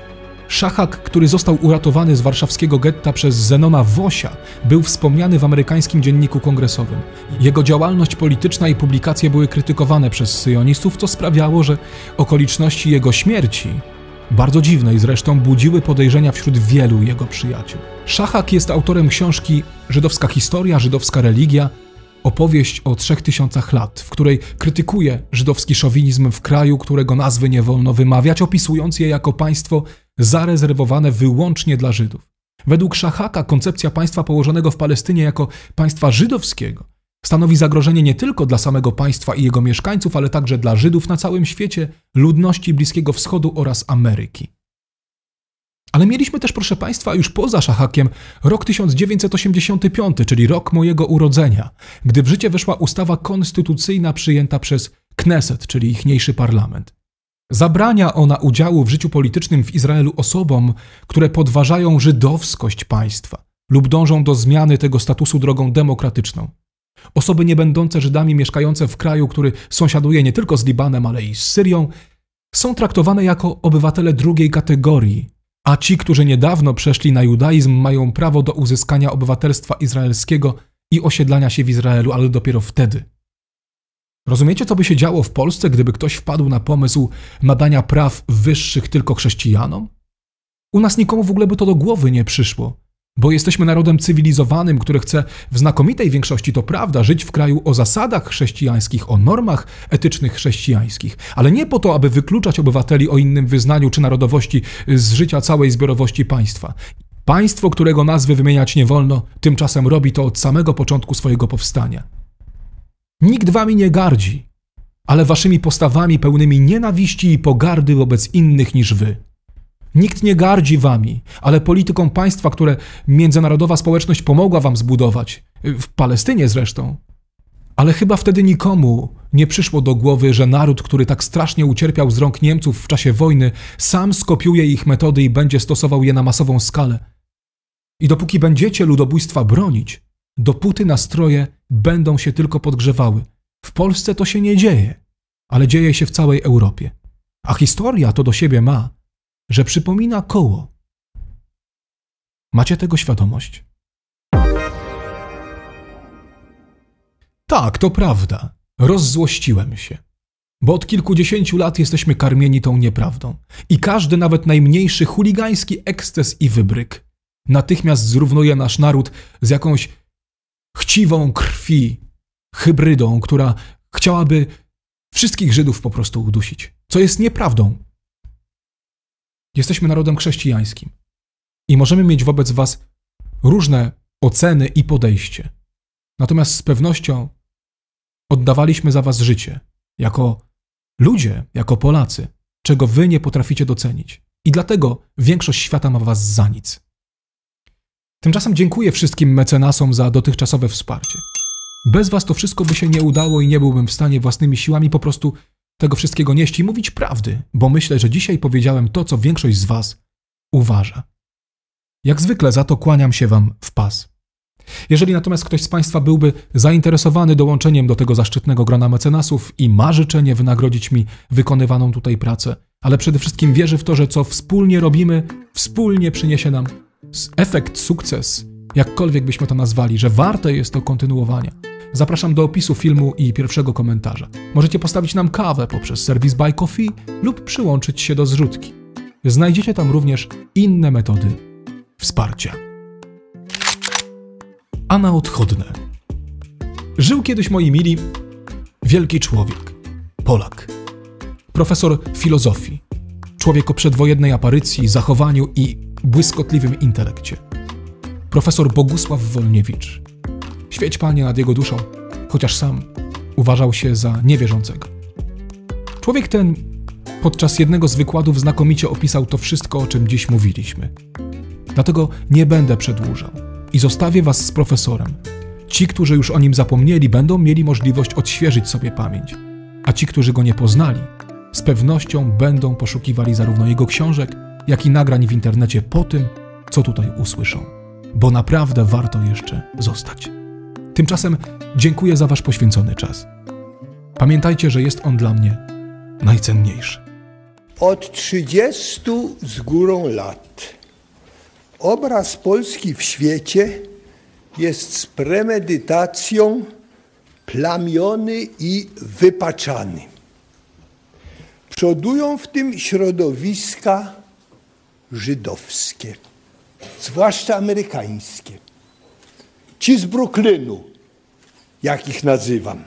Szachak, który został uratowany z warszawskiego getta przez Zenona Wosia, był wspomniany w amerykańskim dzienniku kongresowym. Jego działalność polityczna i publikacje były krytykowane przez syjonistów, co sprawiało, że okoliczności jego śmierci, bardzo dziwne i zresztą, budziły podejrzenia wśród wielu jego przyjaciół. Szachak jest autorem książki Żydowska historia, żydowska religia, opowieść o trzech tysiącach lat, w której krytykuje żydowski szowinizm w kraju, którego nazwy nie wolno wymawiać, opisując je jako państwo zarezerwowane wyłącznie dla Żydów. Według Szachaka koncepcja państwa położonego w Palestynie jako państwa żydowskiego stanowi zagrożenie nie tylko dla samego państwa i jego mieszkańców, ale także dla Żydów na całym świecie, ludności Bliskiego Wschodu oraz Ameryki. Ale mieliśmy też, proszę Państwa, już poza Szachakiem rok tysiąc dziewięćset osiemdziesiąty piąty, czyli rok mojego urodzenia, gdy w życie weszła ustawa konstytucyjna przyjęta przez Kneset, czyli ichniejszy parlament. Zabrania ona udziału w życiu politycznym w Izraelu osobom, które podważają żydowskość państwa lub dążą do zmiany tego statusu drogą demokratyczną. Osoby nie będące Żydami mieszkające w kraju, który sąsiaduje nie tylko z Libanem, ale i z Syrią, są traktowane jako obywatele drugiej kategorii, a ci, którzy niedawno przeszli na judaizm, mają prawo do uzyskania obywatelstwa izraelskiego i osiedlania się w Izraelu, ale dopiero wtedy. Rozumiecie, co by się działo w Polsce, gdyby ktoś wpadł na pomysł nadania praw wyższych tylko chrześcijanom? U nas nikomu w ogóle by to do głowy nie przyszło, bo jesteśmy narodem cywilizowanym, który chce w znakomitej większości, to prawda, żyć w kraju o zasadach chrześcijańskich, o normach etycznych chrześcijańskich, ale nie po to, aby wykluczać obywateli o innym wyznaniu czy narodowości z życia całej zbiorowości państwa. Państwo, którego nazwy wymieniać nie wolno, tymczasem robi to od samego początku swojego powstania. Nikt wami nie gardzi, ale waszymi postawami pełnymi nienawiści i pogardy wobec innych niż wy. Nikt nie gardzi wami, ale polityką państwa, które międzynarodowa społeczność pomogła wam zbudować, w Palestynie zresztą. Ale chyba wtedy nikomu nie przyszło do głowy, że naród, który tak strasznie ucierpiał z rąk Niemców w czasie wojny, sam skopiuje ich metody i będzie stosował je na masową skalę. I dopóki będziecie ludobójstwa bronić, dopóty nastroje będą się tylko podgrzewały. W Polsce to się nie dzieje, ale dzieje się w całej Europie. A historia to do siebie ma, że przypomina koło. Macie tego świadomość? Tak, to prawda. Rozzłościłem się. Bo od kilkudziesięciu lat jesteśmy karmieni tą nieprawdą. I każdy, nawet najmniejszy chuligański eksces i wybryk natychmiast zrównuje nasz naród z jakąś chciwą krwi, hybrydą, która chciałaby wszystkich Żydów po prostu udusić. Co jest nieprawdą. Jesteśmy narodem chrześcijańskim. I możemy mieć wobec was różne oceny i podejście. Natomiast z pewnością oddawaliśmy za was życie, jako ludzie, jako Polacy, czego wy nie potraficie docenić. I dlatego większość świata ma was za nic. Tymczasem dziękuję wszystkim mecenasom za dotychczasowe wsparcie. Bez was to wszystko by się nie udało i nie byłbym w stanie własnymi siłami po prostu tego wszystkiego nieść i mówić prawdy, bo myślę, że dzisiaj powiedziałem to, co większość z was uważa. Jak zwykle za to kłaniam się wam w pas. Jeżeli natomiast ktoś z państwa byłby zainteresowany dołączeniem do tego zaszczytnego grona mecenasów i ma życzenie wynagrodzić mi wykonywaną tutaj pracę, ale przede wszystkim wierzy w to, że co wspólnie robimy, wspólnie przyniesie nam efekt, sukces, jakkolwiek byśmy to nazwali, że warte jest to kontynuowania. Zapraszam do opisu filmu i pierwszego komentarza. Możecie postawić nam kawę poprzez serwis Buy Coffee lub przyłączyć się do zrzutki. Znajdziecie tam również inne metody wsparcia. A na odchodne. Żył kiedyś, moi mili, wielki człowiek, Polak, profesor filozofii, człowiek o przedwojennej aparycji, zachowaniu i błyskotliwym intelekcie. Profesor Bogusław Wolniewicz. Świeć Panie nad jego duszą, chociaż sam uważał się za niewierzącego. Człowiek ten podczas jednego z wykładów znakomicie opisał to wszystko, o czym dziś mówiliśmy. Dlatego nie będę przedłużał i zostawię was z profesorem. Ci, którzy już o nim zapomnieli, będą mieli możliwość odświeżyć sobie pamięć, a ci, którzy go nie poznali, z pewnością będą poszukiwali zarówno jego książek, jak i nagrań w internecie po tym, co tutaj usłyszą. Bo naprawdę warto jeszcze zostać. Tymczasem dziękuję za wasz poświęcony czas. Pamiętajcie, że jest on dla mnie najcenniejszy. Od trzydziestu z górą lat obraz Polski w świecie jest z premedytacją plamiony i wypaczany. Przodują w tym środowiska żydowskie, zwłaszcza amerykańskie. Ci z Brooklynu, jak ich nazywam.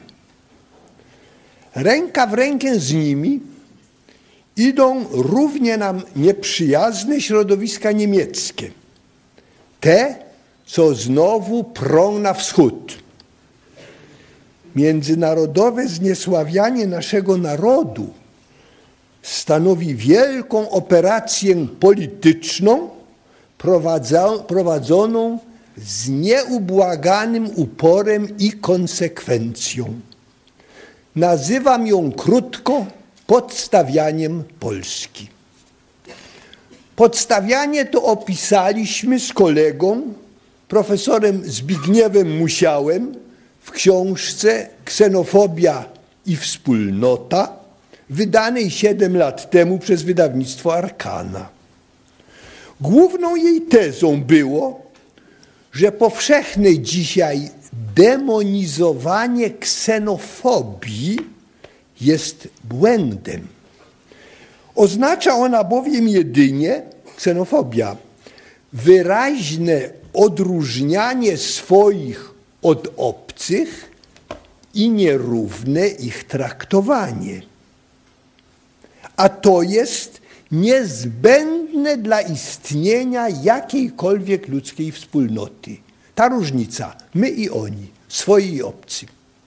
Ręka w rękę z nimi idą równie nam nieprzyjazne środowiska niemieckie. Te, co znowu prą na wschód. Międzynarodowe zniesławianie naszego narodu stanowi wielką operację polityczną prowadzoną z nieubłaganym uporem i konsekwencją. Nazywam ją krótko podstawianiem Polski. Podstawianie to opisaliśmy z kolegą, profesorem Zbigniewem Musiałem, w książce Ksenofobia i wspólnota, wydanej siedem lat temu przez wydawnictwo Arkana. Główną jej tezą było, że powszechne dzisiaj demonizowanie ksenofobii jest błędem. Oznacza ona bowiem jedynie, ksenofobia, wyraźne odróżnianie swoich od obcych i nierówne ich traktowanie. A to jest niezbędne dla istnienia jakiejkolwiek ludzkiej wspólnoty. Ta różnica, my i oni, swoi i obcy.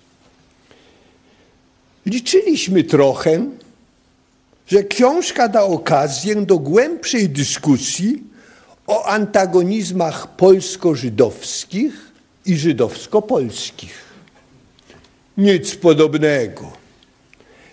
Liczyliśmy trochę, że książka da okazję do głębszej dyskusji o antagonizmach polsko-żydowskich i żydowsko-polskich. Nic podobnego.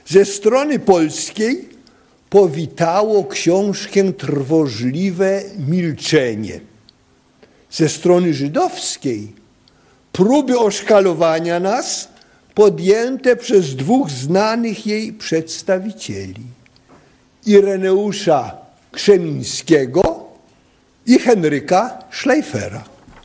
Ze strony polskiej powitało książkę trwożliwe milczenie. Ze strony żydowskiej próby oszkalowania nas podjęte przez dwóch znanych jej przedstawicieli, Ireneusza Krzemińskiego i Henryka Schleifera.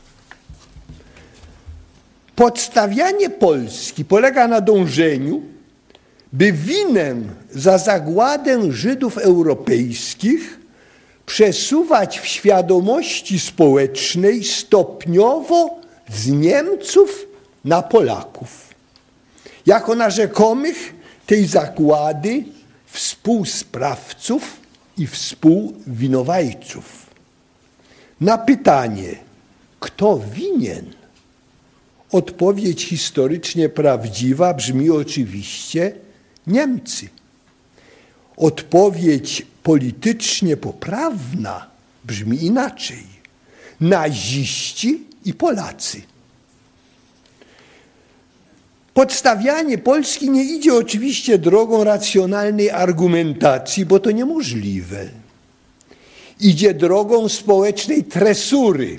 Podstawianie Polski polega na dążeniu, by winę za zagładę Żydów europejskich przesuwać w świadomości społecznej stopniowo z Niemców na Polaków, jako na rzekomych tej zagłady współsprawców i współwinowajców. Na pytanie, kto winien, odpowiedź historycznie prawdziwa brzmi oczywiście Niemcy. Odpowiedź politycznie poprawna brzmi inaczej. Naziści i Polacy. Podstawianie Polski nie idzie oczywiście drogą racjonalnej argumentacji, bo to niemożliwe. Idzie drogą społecznej tresury.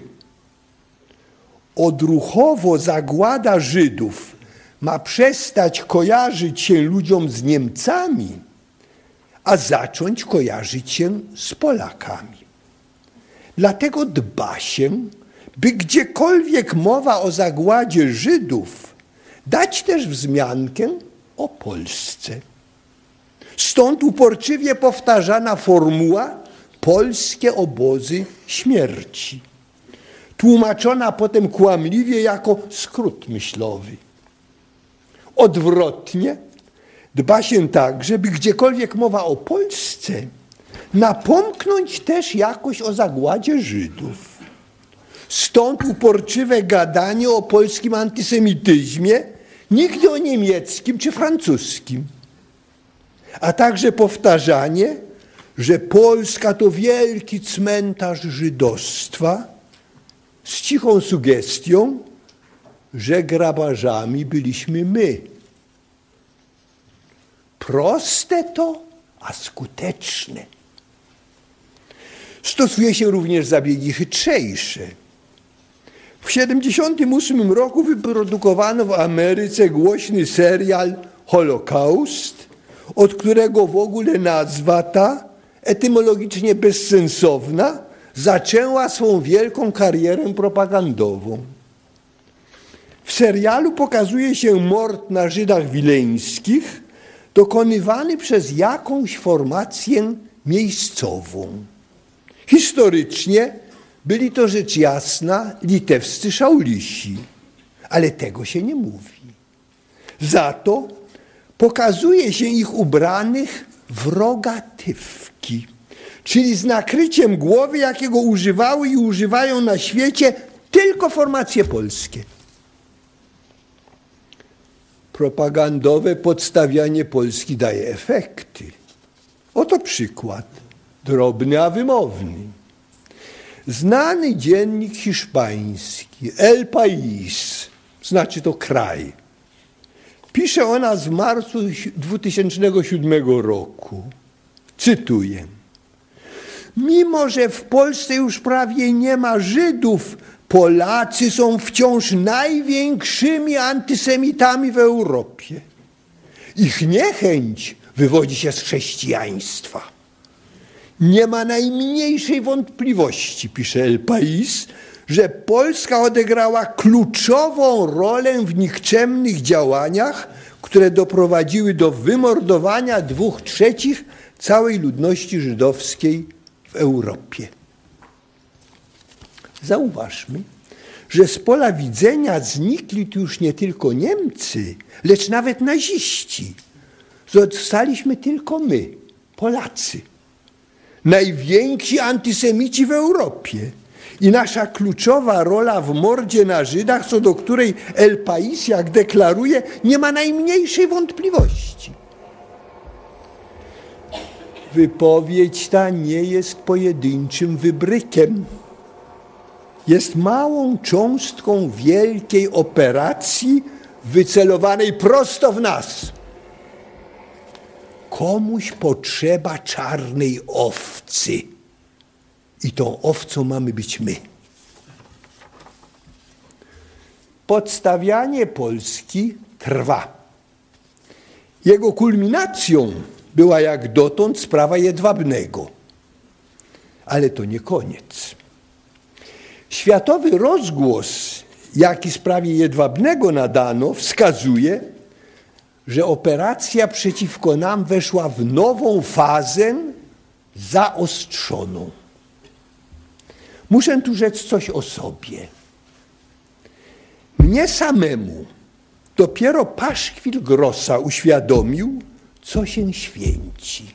Odruchowo zagłada Żydów ma przestać kojarzyć się ludziom z Niemcami, a zacząć kojarzyć się z Polakami. Dlatego dba się, by gdziekolwiek mowa o zagładzie Żydów, dać też wzmiankę o Polsce. Stąd uporczywie powtarzana formuła polskie obozy śmierci, tłumaczona potem kłamliwie jako skrót myślowy. Odwrotnie dba się także, by gdziekolwiek mowa o Polsce, napomknąć też jakoś o zagładzie Żydów. Stąd uporczywe gadanie o polskim antysemityzmie, nigdy o niemieckim czy francuskim, a także powtarzanie, że Polska to wielki cmentarz żydostwa, z cichą sugestią, że grabarzami byliśmy my. Proste to, a skuteczne. Stosuje się również zabiegi chytrzejsze. W siedemdziesiątym ósmym roku wyprodukowano w Ameryce głośny serial Holokaust, od którego w ogóle nazwa ta, etymologicznie bezsensowna, zaczęła swą wielką karierę propagandową. W serialu pokazuje się mord na Żydach wileńskich dokonywany przez jakąś formację miejscową. Historycznie byli to rzecz jasna litewscy szaulisi, ale tego się nie mówi. Za to pokazuje się ich ubranych w rogatywki, czyli z nakryciem głowy, jakiego używały i używają na świecie tylko formacje polskie. Propagandowe podstawianie Polski daje efekty. Oto przykład, drobny, a wymowny. Znany dziennik hiszpański El País, znaczy to kraj, pisze o nas w marcu dwutysięcznego siódmego roku. Cytuję. Mimo że w Polsce już prawie nie ma Żydów, Polacy są wciąż największymi antysemitami w Europie. Ich niechęć wywodzi się z chrześcijaństwa. Nie ma najmniejszej wątpliwości, pisze El País, że Polska odegrała kluczową rolę w nikczemnych działaniach, które doprowadziły do wymordowania dwóch trzecich całej ludności żydowskiej w Europie. Zauważmy, że z pola widzenia znikli tu już nie tylko Niemcy, lecz nawet naziści. Zostaliśmy tylko my, Polacy, najwięksi antysemici w Europie. I nasza kluczowa rola w mordzie na Żydach, co do której El País, jak deklaruje, nie ma najmniejszej wątpliwości. Wypowiedź ta nie jest pojedynczym wybrykiem. Jest małą cząstką wielkiej operacji wycelowanej prosto w nas. komuś potrzeba czarnej owcy. I tą owcą mamy być my. Podstawianie Polski trwa. Jego kulminacją była jak dotąd sprawa Jedwabnego. Ale to nie koniec. Światowy rozgłos, jaki sprawie Jedwabnego nadano, wskazuje, że operacja przeciwko nam weszła w nową fazę zaostrzoną. Muszę tu rzec coś o sobie. Mnie samemu dopiero paszkwil Grossa uświadomił, co się święci.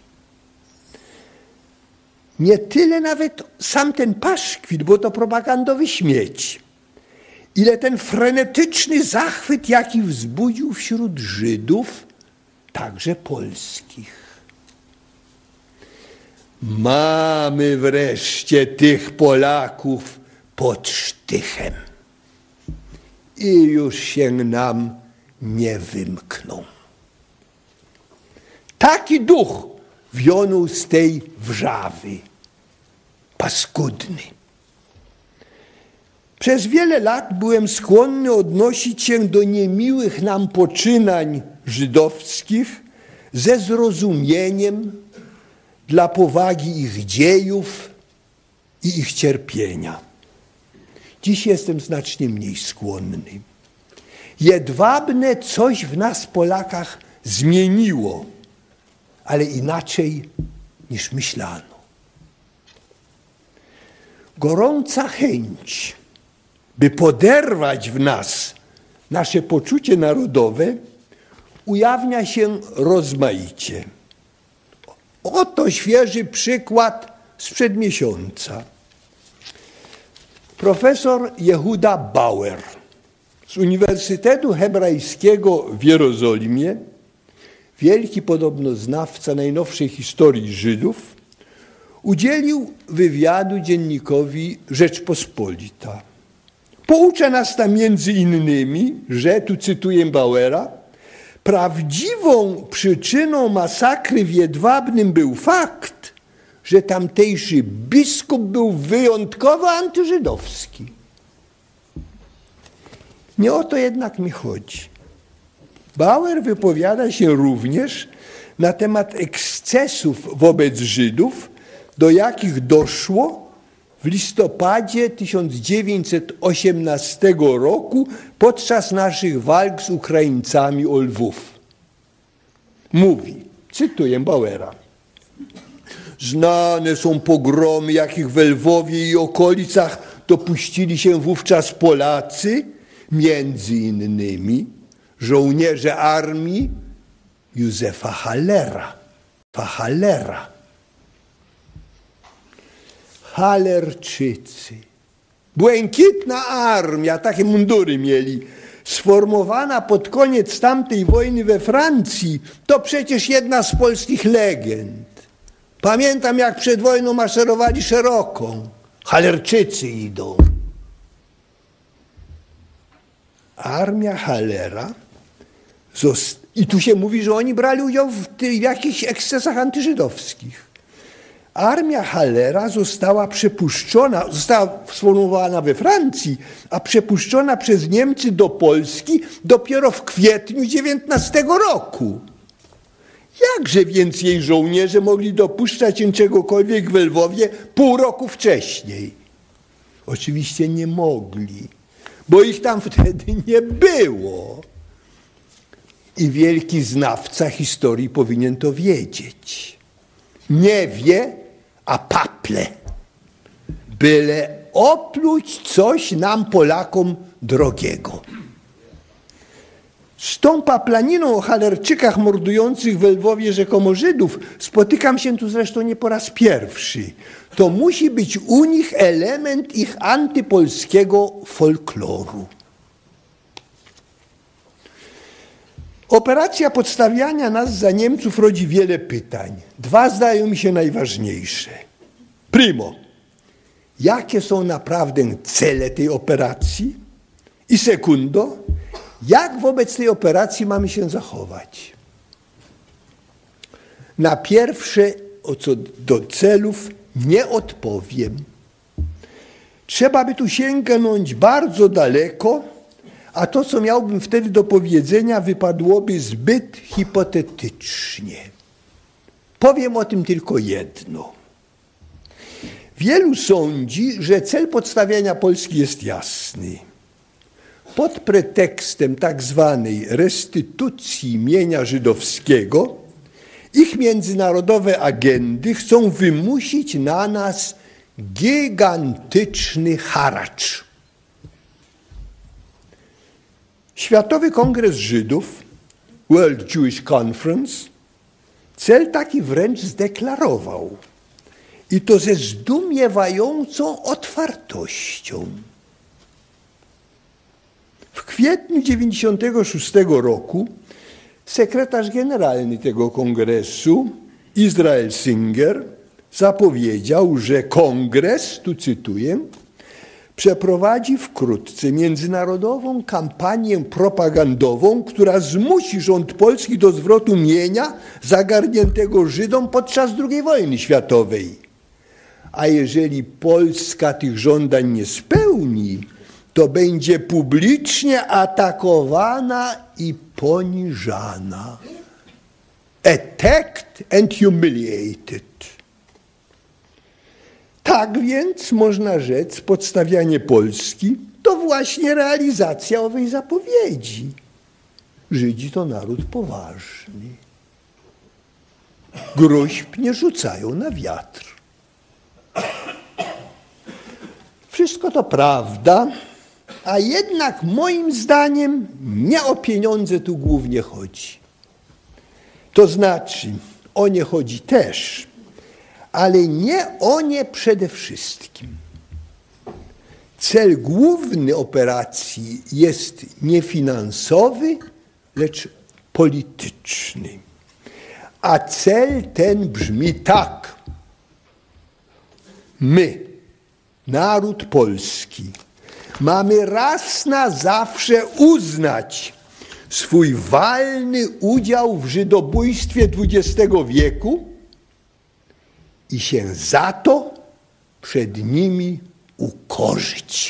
Nie tyle nawet sam ten paszkwil, bo to propagandowy śmieć, ile ten frenetyczny zachwyt, jaki wzbudził wśród Żydów, także polskich. Mamy wreszcie tych Polaków pod sztychem i już się nam nie wymkną. Taki duch wionął z tej wrzawy, paskudny. Przez wiele lat byłem skłonny odnosić się do niemiłych nam poczynań żydowskich ze zrozumieniem dla powagi ich dziejów i ich cierpienia. Dziś jestem znacznie mniej skłonny. Jedwabne coś w nas, Polakach, zmieniło, ale inaczej niż myślano. Gorąca chęć, by poderwać w nas nasze poczucie narodowe, ujawnia się rozmaicie. Oto świeży przykład sprzed miesiąca. Profesor Jehuda Bauer z Uniwersytetu Hebrajskiego w Jerozolimie, wielki podobno znawca najnowszej historii Żydów, udzielił wywiadu dziennikowi Rzeczpospolita. Poucza nas tam między innymi, że, tu cytuję Bauera, prawdziwą przyczyną masakry w Jedwabnym był fakt, że tamtejszy biskup był wyjątkowo antyżydowski. Nie o to jednak mi chodzi. Bauer wypowiada się również na temat ekscesów wobec Żydów, do jakich doszło w listopadzie tysiąc dziewięćset osiemnastego roku podczas naszych walk z Ukraińcami o Lwów. Mówi, cytuję Bauera: znane są pogromy, jakich w Lwowie i okolicach dopuścili się wówczas Polacy, między innymi żołnierze armii Józefa Hallera. Hallera. Halerczycy. Błękitna armia, takie mundury mieli, sformowana pod koniec tamtej wojny we Francji, to przecież jedna z polskich legend. Pamiętam, jak przed wojną maszerowali szeroko. Halerczycy idą. Armia Hallera, i tu się mówi, że oni brali udział w, tych, w jakichś ekscesach antyżydowskich. Armia Hallera została przepuszczona, została sformułowana we Francji, a przepuszczona przez Niemcy do Polski dopiero w kwietniu dziewiętnastego roku. Jakże więc jej żołnierze mogli dopuszczać się czegokolwiek w Lwowie pół roku wcześniej? Oczywiście nie mogli, bo ich tam wtedy nie było. I wielki znawca historii powinien to wiedzieć. Nie wie, a paple. Byle opluć coś nam, Polakom, drogiego. Z tą paplaniną o Halerczykach mordujących w Lwowie rzekomo Żydów spotykam się tu zresztą nie po raz pierwszy. To musi być u nich element ich antypolskiego folkloru. Operacja podstawiania nas za Niemców rodzi wiele pytań. Dwa zdają mi się najważniejsze. Primo, jakie są naprawdę cele tej operacji? I sekundo, jak wobec tej operacji mamy się zachować? Na pierwsze, o co do celów, nie odpowiem. Trzeba by tu sięgnąć bardzo daleko, a to, co miałbym wtedy do powiedzenia, wypadłoby zbyt hipotetycznie. Powiem o tym tylko jedno. Wielu sądzi, że cel podstawiania Polski jest jasny. Pod pretekstem tak zwanej restytucji mienia żydowskiego ich międzynarodowe agendy chcą wymusić na nas gigantyczny haracz. Światowy Kongres Żydów, World Jewish Conference, cel taki wręcz zdeklarował. I to ze zdumiewającą otwartością. W kwietniu dziewięćdziesiątego szóstego roku sekretarz generalny tego kongresu, Israel Singer, zapowiedział, że kongres, tu cytuję, przeprowadzi wkrótce międzynarodową kampanię propagandową, która zmusi rząd polski do zwrotu mienia zagarniętego Żydom podczas drugiej wojny światowej. A jeżeli Polska tych żądań nie spełni, to będzie publicznie atakowana i poniżana. Attacked and humiliated. Tak więc można rzec, podstawianie Polski to właśnie realizacja owej zapowiedzi. Żydzi to naród poważny. Gróźb nie rzucają na wiatr. Wszystko to prawda, a jednak moim zdaniem nie o pieniądze tu głównie chodzi. To znaczy, o nie chodzi też, ale nie o nie przede wszystkim. Cel główny operacji jest nie finansowy, lecz polityczny. A cel ten brzmi tak. My, naród polski, mamy raz na zawsze uznać swój walny udział w żydobójstwie dwudziestego wieku i się za to przed nimi ukorzyć.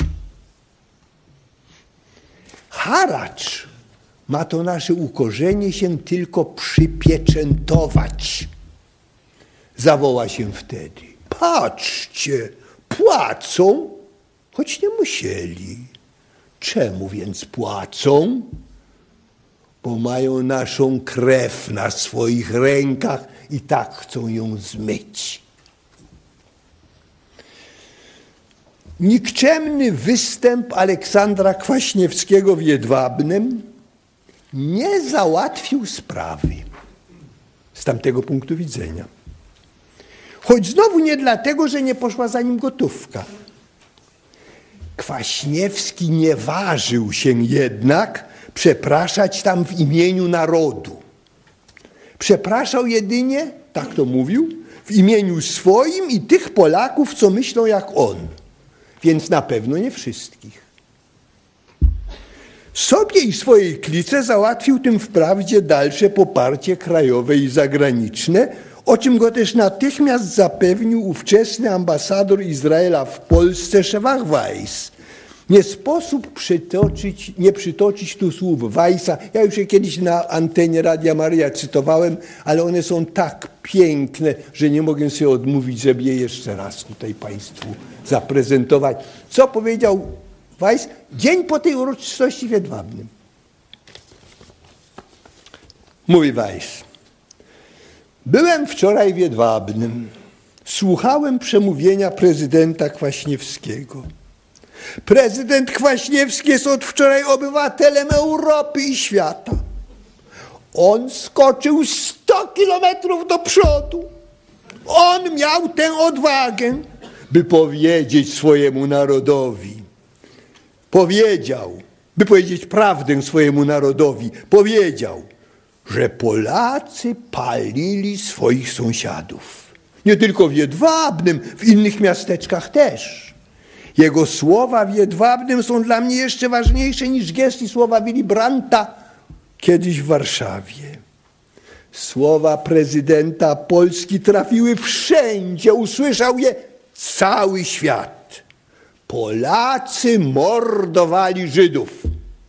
Haracz ma to nasze ukorzenie się tylko przypieczętować. Zawoła się wtedy: patrzcie, płacą, choć nie musieli. Czemu więc płacą? Bo mają naszą krew na swoich rękach i tak chcą ją zmyć. Nikczemny występ Aleksandra Kwaśniewskiego w Jedwabnem nie załatwił sprawy z tamtego punktu widzenia. Choć znowu nie dlatego, że nie poszła za nim gotówka. Kwaśniewski nie ważył się jednak przepraszać tam w imieniu narodu. Przepraszał jedynie, tak to mówił, w imieniu swoim i tych Polaków, co myślą jak on. Więc na pewno nie wszystkich. Sobie i swojej klice załatwił tym wprawdzie dalsze poparcie krajowe i zagraniczne, o czym go też natychmiast zapewnił ówczesny ambasador Izraela w Polsce Shevach Weiss. Nie sposób przytoczyć, nie przytoczyć tu słów Weissa. Ja już je kiedyś na antenie Radia Maryja cytowałem, ale one są tak piękne, że nie mogę sobie odmówić, żeby je jeszcze raz tutaj Państwu zaprezentować. Co powiedział Weiss dzień po tej uroczystości w Jedwabnem? Mówi Weiss: byłem wczoraj w Jedwabnem, słuchałem przemówienia prezydenta Kwaśniewskiego. Prezydent Kwaśniewski jest od wczoraj obywatelem Europy i świata. On skoczył sto kilometrów do przodu. On miał tę odwagę, by powiedzieć swojemu narodowi. Powiedział, by powiedzieć prawdę swojemu narodowi. Powiedział, że Polacy palili swoich sąsiadów. Nie tylko w Jedwabnem, w innych miasteczkach też. Jego słowa w Jedwabnem są dla mnie jeszcze ważniejsze niż gest i słowa Willy Brandta kiedyś w Warszawie. Słowa prezydenta Polski trafiły wszędzie, usłyszał je cały świat. Polacy mordowali Żydów.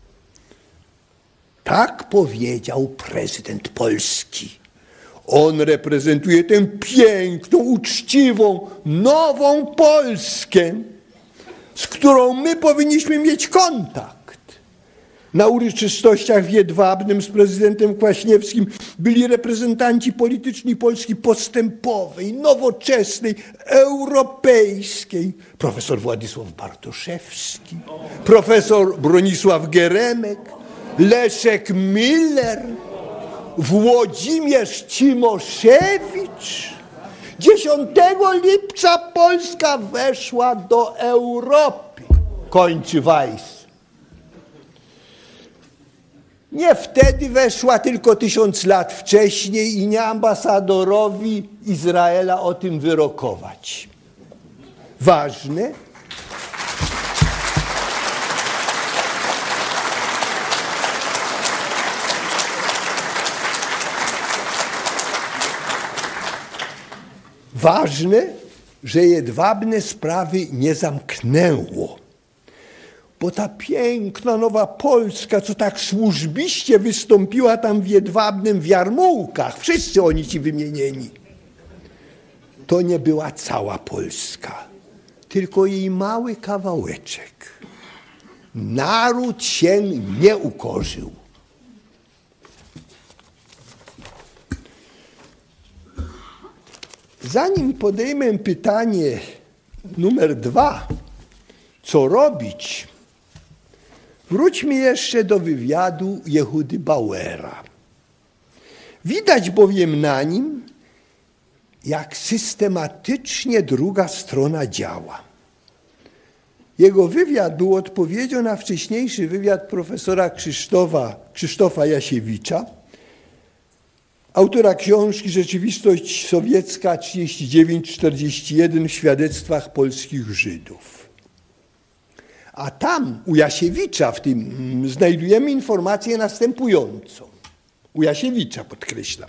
Tak powiedział prezydent Polski. On reprezentuje tę piękną, uczciwą, nową Polskę, z którą my powinniśmy mieć kontakt. Na uroczystościach w Jedwabnem z prezydentem Kwaśniewskim byli reprezentanci polityczni Polski postępowej, nowoczesnej, europejskiej. Profesor Władysław Bartoszewski, profesor Bronisław Geremek, Leszek Miller, Włodzimierz Cimoszewicz. dziesiątego lipca Polska weszła do Europy, kończy Weiss. Nie wtedy weszła, tylko tysiąc lat wcześniej i nie ambasadorowi Izraela o tym wyrokować. Ważne, ważne, że Jedwabne sprawy nie zamknęło. Bo ta piękna nowa Polska, co tak służbiście wystąpiła tam w Jedwabnem w jarmułkach, wszyscy oni ci wymienieni, to nie była cała Polska, tylko jej mały kawałeczek. Naród się nie ukorzył. Zanim podejmę pytanie numer dwa, co robić, wróćmy jeszcze do wywiadu Jehudy Bauera. Widać bowiem na nim, jak systematycznie druga strona działa. Jego wywiad był odpowiedzią na wcześniejszy wywiad profesora Krzysztofa, Krzysztofa Jasiewicza, autora książki Rzeczywistość sowiecka trzydzieści dziewięć czterdzieści jeden w świadectwach polskich Żydów. A tam u Jasiewicza w tym znajdujemy informację następującą. U Jasiewicza podkreślam.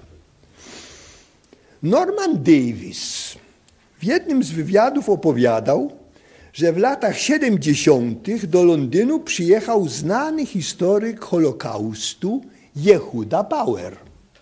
Norman Davis w jednym z wywiadów opowiadał, że w latach siedemdziesiątych do Londynu przyjechał znany historyk Holokaustu Jehuda Bauer.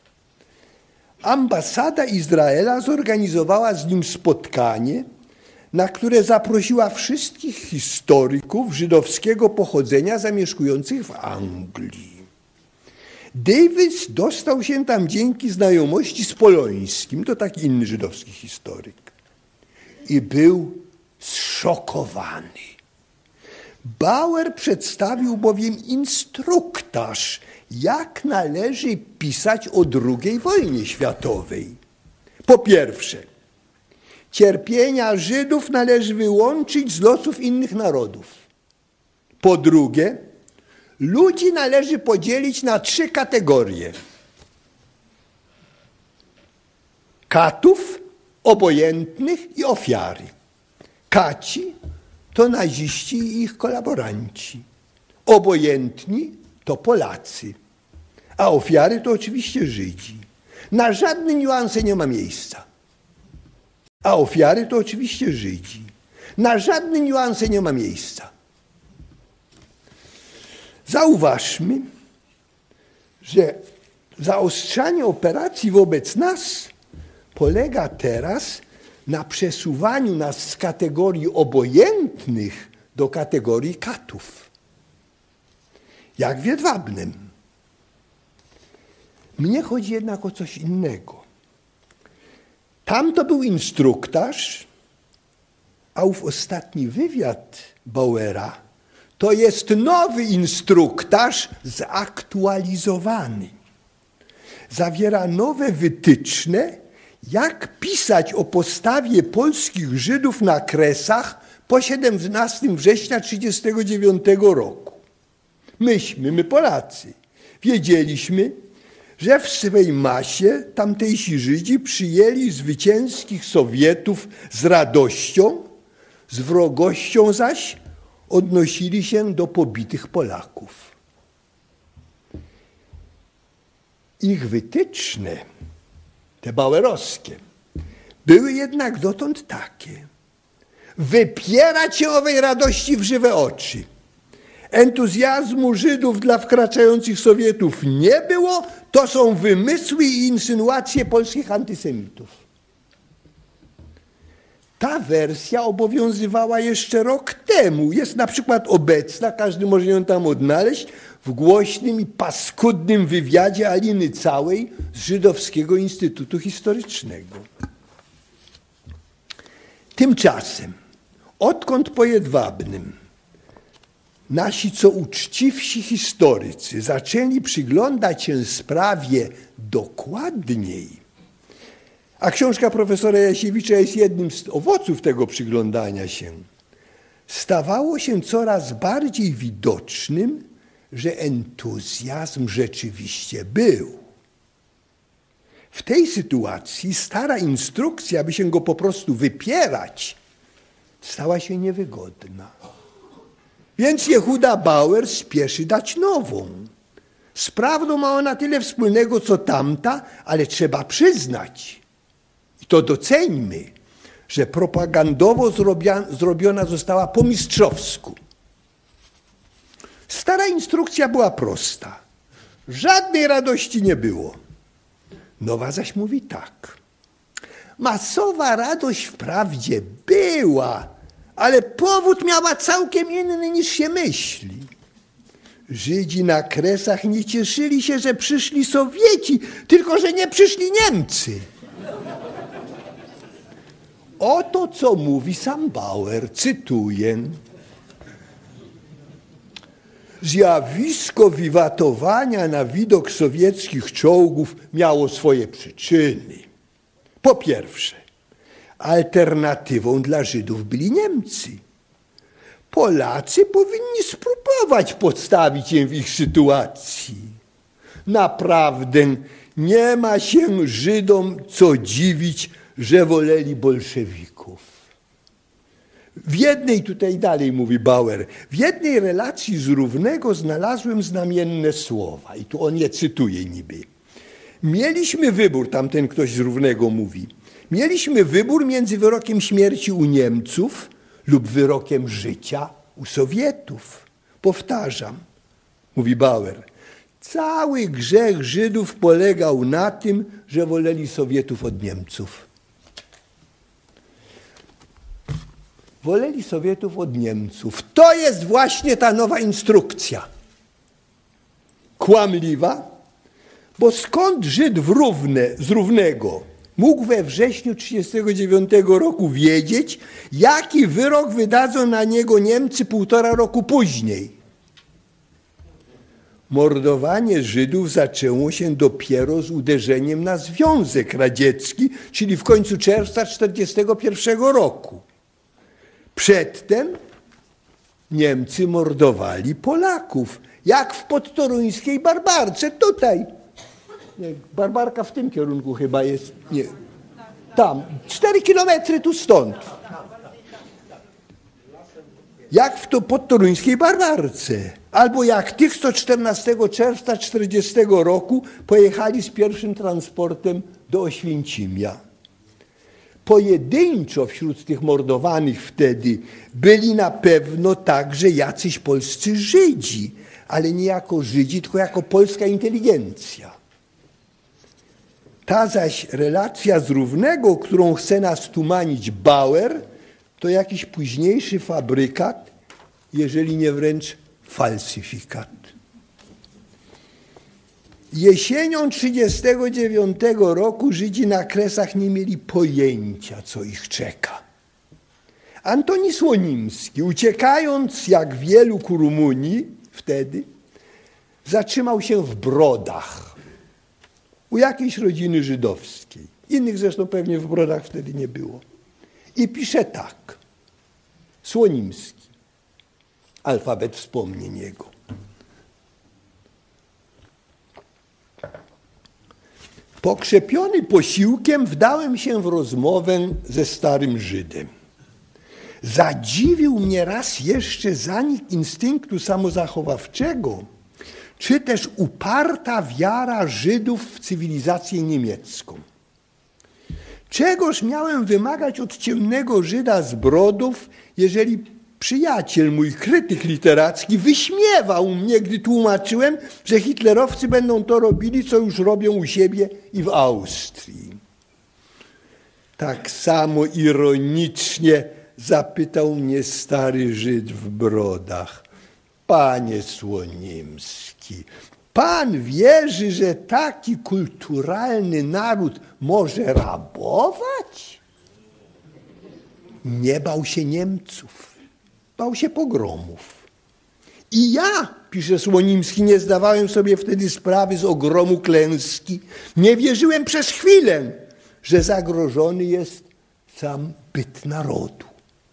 Ambasada Izraela zorganizowała z nim spotkanie, na które zaprosiła wszystkich historyków żydowskiego pochodzenia zamieszkujących w Anglii. Davis dostał się tam dzięki znajomości z Polońskim, to taki inny żydowski historyk, i był zszokowany. Bauer przedstawił bowiem instruktaż, jak należy pisać o drugiej wojnie światowej. Po pierwsze, cierpienia Żydów należy wyłączyć z losów innych narodów. Po drugie, ludzi należy podzielić na trzy kategorie. Katów, obojętnych i ofiary. Kaci to naziści i ich kolaboranci. Obojętni to Polacy. A ofiary to oczywiście Żydzi. Na żadne niuanse nie ma miejsca. A ofiary to oczywiście Żydzi. Na żadne niuanse nie ma miejsca. Zauważmy, że zaostrzanie operacji wobec nas polega teraz na przesuwaniu nas z kategorii obojętnych do kategorii katów. Jak w Jedwabnem. Mnie chodzi jednak o coś innego. Tam to był instruktaż, a ów ostatni wywiad Bauera to jest nowy instruktaż zaktualizowany. Zawiera nowe wytyczne, jak pisać o postawie polskich Żydów na Kresach po siedemnastego września tysiąc dziewięćset trzydziestego dziewiątego roku. Myśmy, my Polacy, wiedzieliśmy, że w swej masie tamtejsi Żydzi przyjęli zwycięskich Sowietów z radością, z wrogością zaś odnosili się do pobitych Polaków. Ich wytyczne, te bauerowskie, były jednak dotąd takie. Wypierać się owej radości w żywe oczy. Entuzjazmu Żydów dla wkraczających Sowietów nie było. To są wymysły i insynuacje polskich antysemitów. Ta wersja obowiązywała jeszcze rok temu. Jest na przykład obecna, każdy może ją tam odnaleźć, w głośnym i paskudnym wywiadzie Aliny Całej z Żydowskiego Instytutu Historycznego. Tymczasem, odkąd po Jedwabnym nasi co uczciwsi historycy zaczęli przyglądać się sprawie dokładniej, a książka profesora Jasiewicza jest jednym z owoców tego przyglądania się, stawało się coraz bardziej widocznym, że entuzjazm rzeczywiście był. W tej sytuacji stara instrukcja, by się go po prostu wypierać, stała się niewygodna. Więc Jehuda Bauer spieszy dać nową. Z prawdą ma ona tyle wspólnego, co tamta, ale trzeba przyznać, i to doceńmy, że propagandowo zrobiona została po mistrzowsku. Stara instrukcja była prosta. Żadnej radości nie było. Nowa zaś mówi tak. Masowa radość wprawdzie była, ale powód miała całkiem inny niż się myśli. Żydzi na Kresach nie cieszyli się, że przyszli Sowieci, tylko że nie przyszli Niemcy. Oto co mówi sam Bauer, cytuję. Zjawisko wiwatowania na widok sowieckich czołgów miało swoje przyczyny. Po pierwsze, alternatywą dla Żydów byli Niemcy. Polacy powinni spróbować podstawić się w ich sytuacji. Naprawdę nie ma się Żydom co dziwić, że woleli bolszewików. W jednej, tutaj dalej mówi Bauer, w jednej relacji z Równego znalazłem znamienne słowa i tu on je cytuje niby. Mieliśmy wybór, tamten ktoś z Równego mówi, mieliśmy wybór między wyrokiem śmierci u Niemców lub wyrokiem życia u Sowietów. Powtarzam, mówi Bauer, cały grzech Żydów polegał na tym, że woleli Sowietów od Niemców. Woleli Sowietów od Niemców. To jest właśnie ta nowa instrukcja. Kłamliwa, bo skąd Żyd w Równe, z Równego mógł we wrześniu tysiąc dziewięćset trzydziestego dziewiątego roku wiedzieć, jaki wyrok wydadzą na niego Niemcy półtora roku później? Mordowanie Żydów zaczęło się dopiero z uderzeniem na Związek Radziecki, czyli w końcu czerwca tysiąc dziewięćset czterdziestego pierwszego roku. Przedtem Niemcy mordowali Polaków, jak w podtoruńskiej Barbarce, tutaj. Nie, Barbarka w tym kierunku chyba jest, nie, tam, cztery kilometry tu stąd. Jak w to podtoruńskiej Barbarce. Albo jak tych, co czternastego czerwca tysiąc dziewięćset czterdziestego roku pojechali z pierwszym transportem do Oświęcimia. Pojedynczo wśród tych mordowanych wtedy byli na pewno także jacyś polscy Żydzi, ale nie jako Żydzi, tylko jako polska inteligencja. Ta zaś relacja z Równego, którą chce nas tumanić Bauer, to jakiś późniejszy fabrykat, jeżeli nie wręcz falsyfikat. Jesienią tysiąc dziewięćset trzydziestego dziewiątego roku Żydzi na Kresach nie mieli pojęcia, co ich czeka. Antoni Słonimski, uciekając jak wielu ku Rumunii wtedy, zatrzymał się w Brodach u jakiejś rodziny żydowskiej. Innych zresztą pewnie w Brodach wtedy nie było. I pisze tak. Słonimski. Alfabet wspomnień jego. Pokrzepiony posiłkiem wdałem się w rozmowę ze starym Żydem. Zadziwił mnie raz jeszcze zanik instynktu samozachowawczego, czy też uparta wiara Żydów w cywilizację niemiecką. Czegoż miałem wymagać od ciemnego Żyda z Brodów, jeżeli przyjaciel, mój krytyk literacki, wyśmiewał mnie, gdy tłumaczyłem, że hitlerowcy będą to robili, co już robią u siebie i w Austrii. Tak samo ironicznie zapytał mnie stary Żyd w Brodach. Panie Słonimski, pan wierzy, że taki kulturalny naród może rabować? Nie bał się Niemców, bał się pogromów. I ja, pisze Słonimski, nie zdawałem sobie wtedy sprawy z ogromu klęski. Nie wierzyłem przez chwilę, że zagrożony jest sam byt narodu.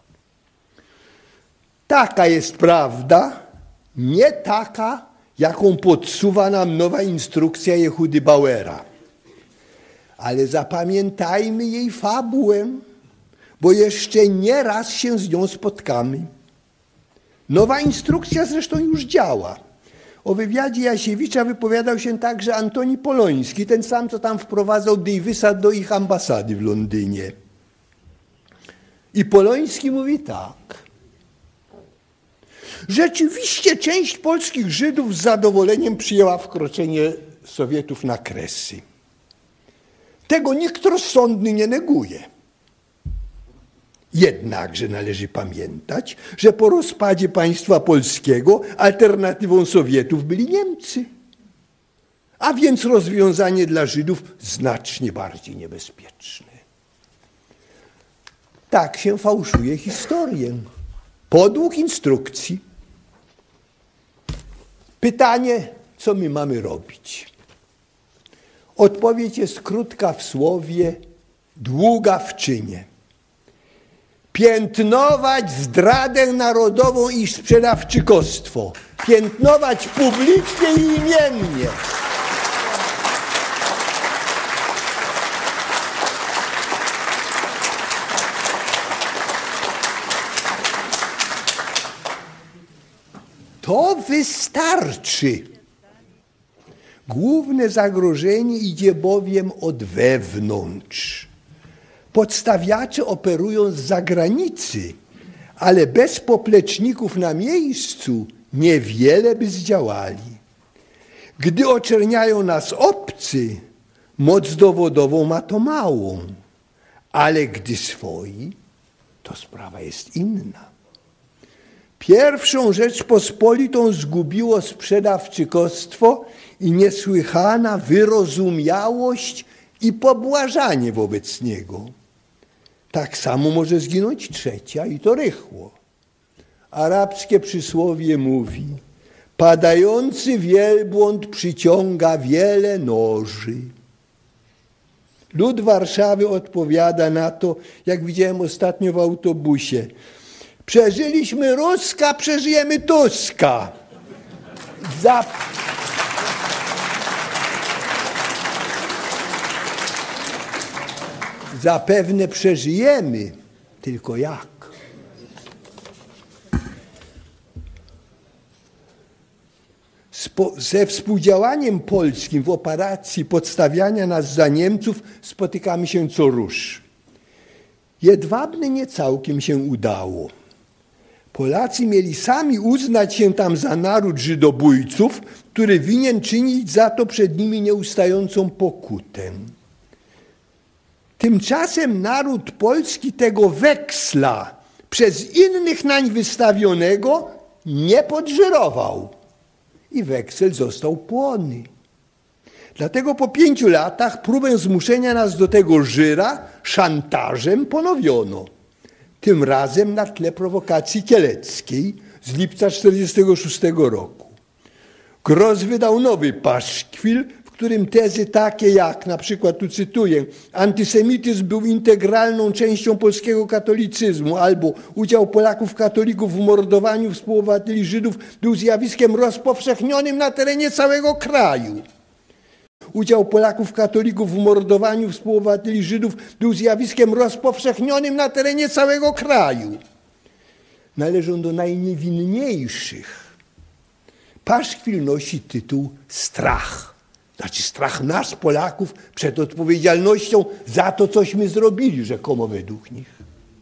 Taka jest prawda, nie taka, jaką podsuwa nam nowa instrukcja Jehudy Bauera. Ale zapamiętajmy jej fabułę, bo jeszcze nie raz się z nią spotkamy. Nowa instrukcja zresztą już działa. O wywiadzie Jasiewicza wypowiadał się także Antoni Poloński, ten sam, co tam wprowadzał Davisa do ich ambasady w Londynie. I Poloński mówi tak. Rzeczywiście część polskich Żydów z zadowoleniem przyjęła wkroczenie Sowietów na Kresy. Tego nikt rozsądny nie neguje. Jednakże należy pamiętać, że po rozpadzie państwa polskiego alternatywą Sowietów byli Niemcy. A więc rozwiązanie dla Żydów znacznie bardziej niebezpieczne. Tak się fałszuje historię. Podług instrukcji. Pytanie, co my mamy robić? Odpowiedź jest krótka w słowie, długa w czynie. Piętnować zdradę narodową i sprzedawczykostwo. Piętnować publicznie i imiennie. To wystarczy. Główne zagrożenie idzie bowiem od wewnątrz. Podstawiacze operują z zagranicy, ale bez popleczników na miejscu niewiele by zdziałali. Gdy oczerniają nas obcy, moc dowodową ma to małą, ale gdy swoi, to sprawa jest inna. Pierwszą Rzeczpospolitą zgubiło sprzedawczykostwo i niesłychana wyrozumiałość i pobłażanie wobec niego. Tak samo może zginąć trzecia i to rychło. Arabskie przysłowie mówi, padający wielbłąd przyciąga wiele noży. Lud Warszawy odpowiada na to, jak widziałem ostatnio w autobusie. Przeżyliśmy Ruska, przeżyjemy Tuska. Za... Zapewne przeżyjemy, tylko jak? Spo, ze współdziałaniem polskim w operacji podstawiania nas za Niemców spotykamy się co rusz. Jedwabne nie całkiem się udało. Polacy mieli sami uznać się tam za naród żydobójców, który winien czynić za to przed nimi nieustającą pokutę. Tymczasem naród polski tego weksla przez innych nań wystawionego nie podżyrował i weksel został płonny. Dlatego po pięciu latach próbę zmuszenia nas do tego żyra szantażem ponowiono. Tym razem na tle prowokacji kieleckiej z lipca tysiąc dziewięćset czterdziestego szóstego roku. Gross wydał nowy paszkwil, w którym tezy takie jak, na przykład tu cytuję, antysemityzm był integralną częścią polskiego katolicyzmu, albo udział Polaków katolików w mordowaniu współobywateli Żydów był zjawiskiem rozpowszechnionym na terenie całego kraju. Udział Polaków katolików w mordowaniu współobywateli Żydów był zjawiskiem rozpowszechnionym na terenie całego kraju. Należą do najniewinniejszych. Paszkwil nosi tytuł Strach. Znaczy strach nas, Polaków, przed odpowiedzialnością za to, cośmy zrobili, rzekomo według nich.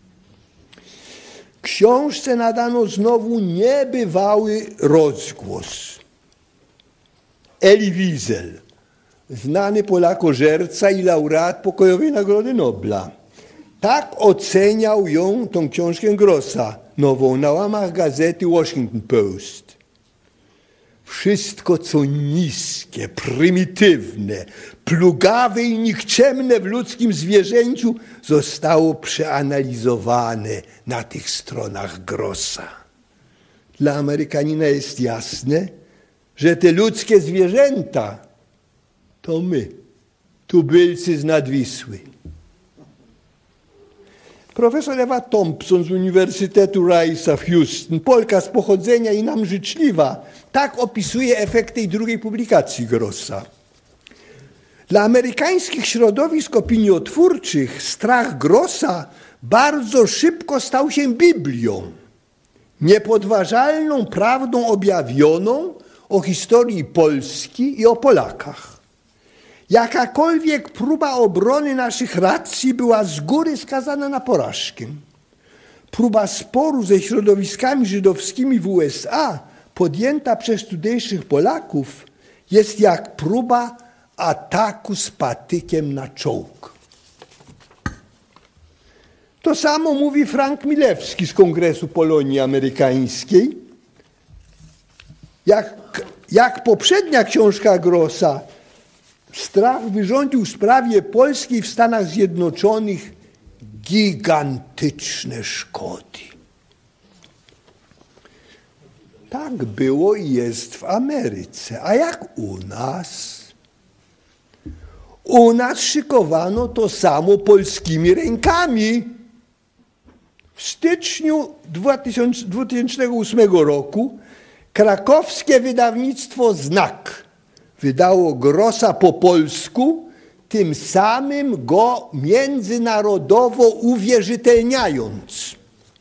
Książce nadano znowu niebywały rozgłos. Elie Wiesel, znany Polakożerca i laureat Pokojowej Nagrody Nobla. Tak oceniał ją, tą książkę Grossa, nową, na łamach gazety Washington Post. Wszystko, co niskie, prymitywne, plugawe i nikczemne w ludzkim zwierzęciu, zostało przeanalizowane na tych stronach Grossa. Dla Amerykanina jest jasne, że te ludzkie zwierzęta to my, tubylcy z Nadwisły. Profesor Ewa Thompson z Uniwersytetu Rice'a w Houston, Polka z pochodzenia i nam życzliwa, tak opisuje efekt tej drugiej publikacji Grossa. Dla amerykańskich środowisk opiniotwórczych strach Grossa bardzo szybko stał się Biblią, niepodważalną prawdą objawioną o historii Polski i o Polakach. Jakakolwiek próba obrony naszych racji była z góry skazana na porażkę. Próba sporu ze środowiskami żydowskimi w U S A podjęta przez tutejszych Polaków jest jak próba ataku z patykiem na czołg. To samo mówi Frank Milewski z Kongresu Polonii Amerykańskiej. Jak, jak poprzednia książka Grossa, strach wyrządził sprawie polskiej w Stanach Zjednoczonych gigantyczne szkody. Tak było i jest w Ameryce. A jak u nas? U nas szykowano to samo polskimi rękami. W styczniu dwutysięcznego ósmego roku krakowskie wydawnictwo Znak wydało Grossa po polsku, tym samym go międzynarodowo uwierzytelniając.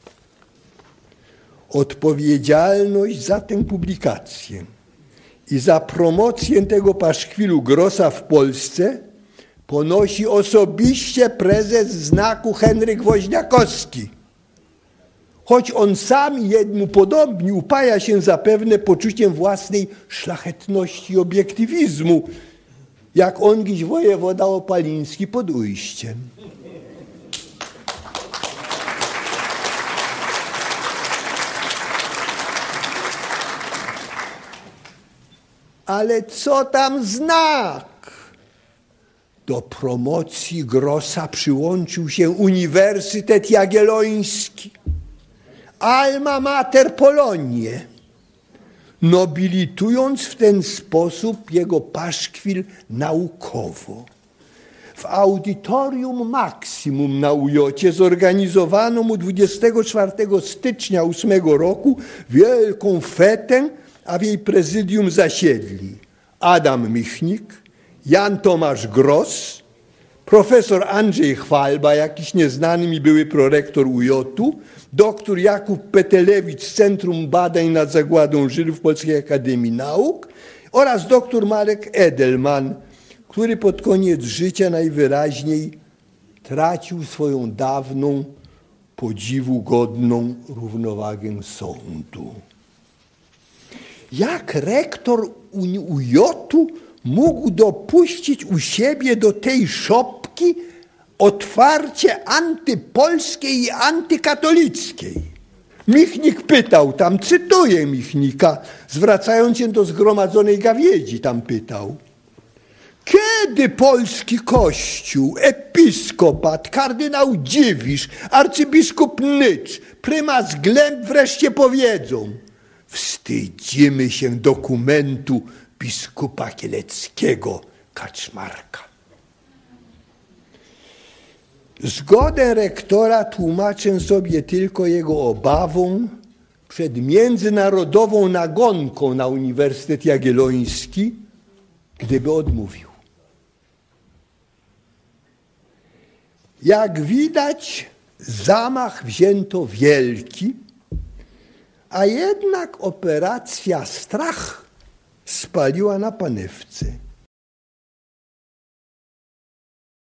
Odpowiedzialność za tę publikację i za promocję tego paszkwilu Grossa w Polsce ponosi osobiście prezes Znaku Henryk Woźniakowski. Choć on sam i jemu podobni upaja się zapewne poczuciem własnej szlachetności i obiektywizmu, jak ongiś wojewoda opaliński pod Ujściem. Ale co tam Znak? Do promocji Grossa przyłączył się Uniwersytet Jagielloński, Alma Mater Polonie, nobilitując w ten sposób jego paszkwil naukowo. W Auditorium Maximum na Ujocie zorganizowano mu dwudziestego czwartego stycznia ósmego roku wielką fetę, a w jej prezydium zasiedli Adam Michnik, Jan Tomasz Gross, profesor Andrzej Chwalba, jakiś nieznany mi były prorektor Ujotu, doktor Jakub Petelewicz z Centrum Badań nad Zagładą Żydów Polskiej Akademii Nauk oraz doktor Marek Edelman, który pod koniec życia najwyraźniej tracił swoją dawną, podziwu godną równowagę sądu. Jak rektor Ujotu mógł dopuścić u siebie do tej szopki otwarcie antypolskiej i antykatolickiej? Michnik pytał, tam cytuję Michnika, zwracając się do zgromadzonej gawiedzi, tam pytał: kiedy polski kościół, episkopat, kardynał Dziwisz, arcybiskup Nycz, prymas Glemp wreszcie powiedzą: wstydzimy się dokumentu biskupa kieleckiego Kaczmarka. Zgodę rektora tłumaczę sobie tylko jego obawą przed międzynarodową nagonką na Uniwersytet Jagielloński, gdyby odmówił. Jak widać, zamach wzięto wielki, a jednak operacja Strach spaliła na panewce.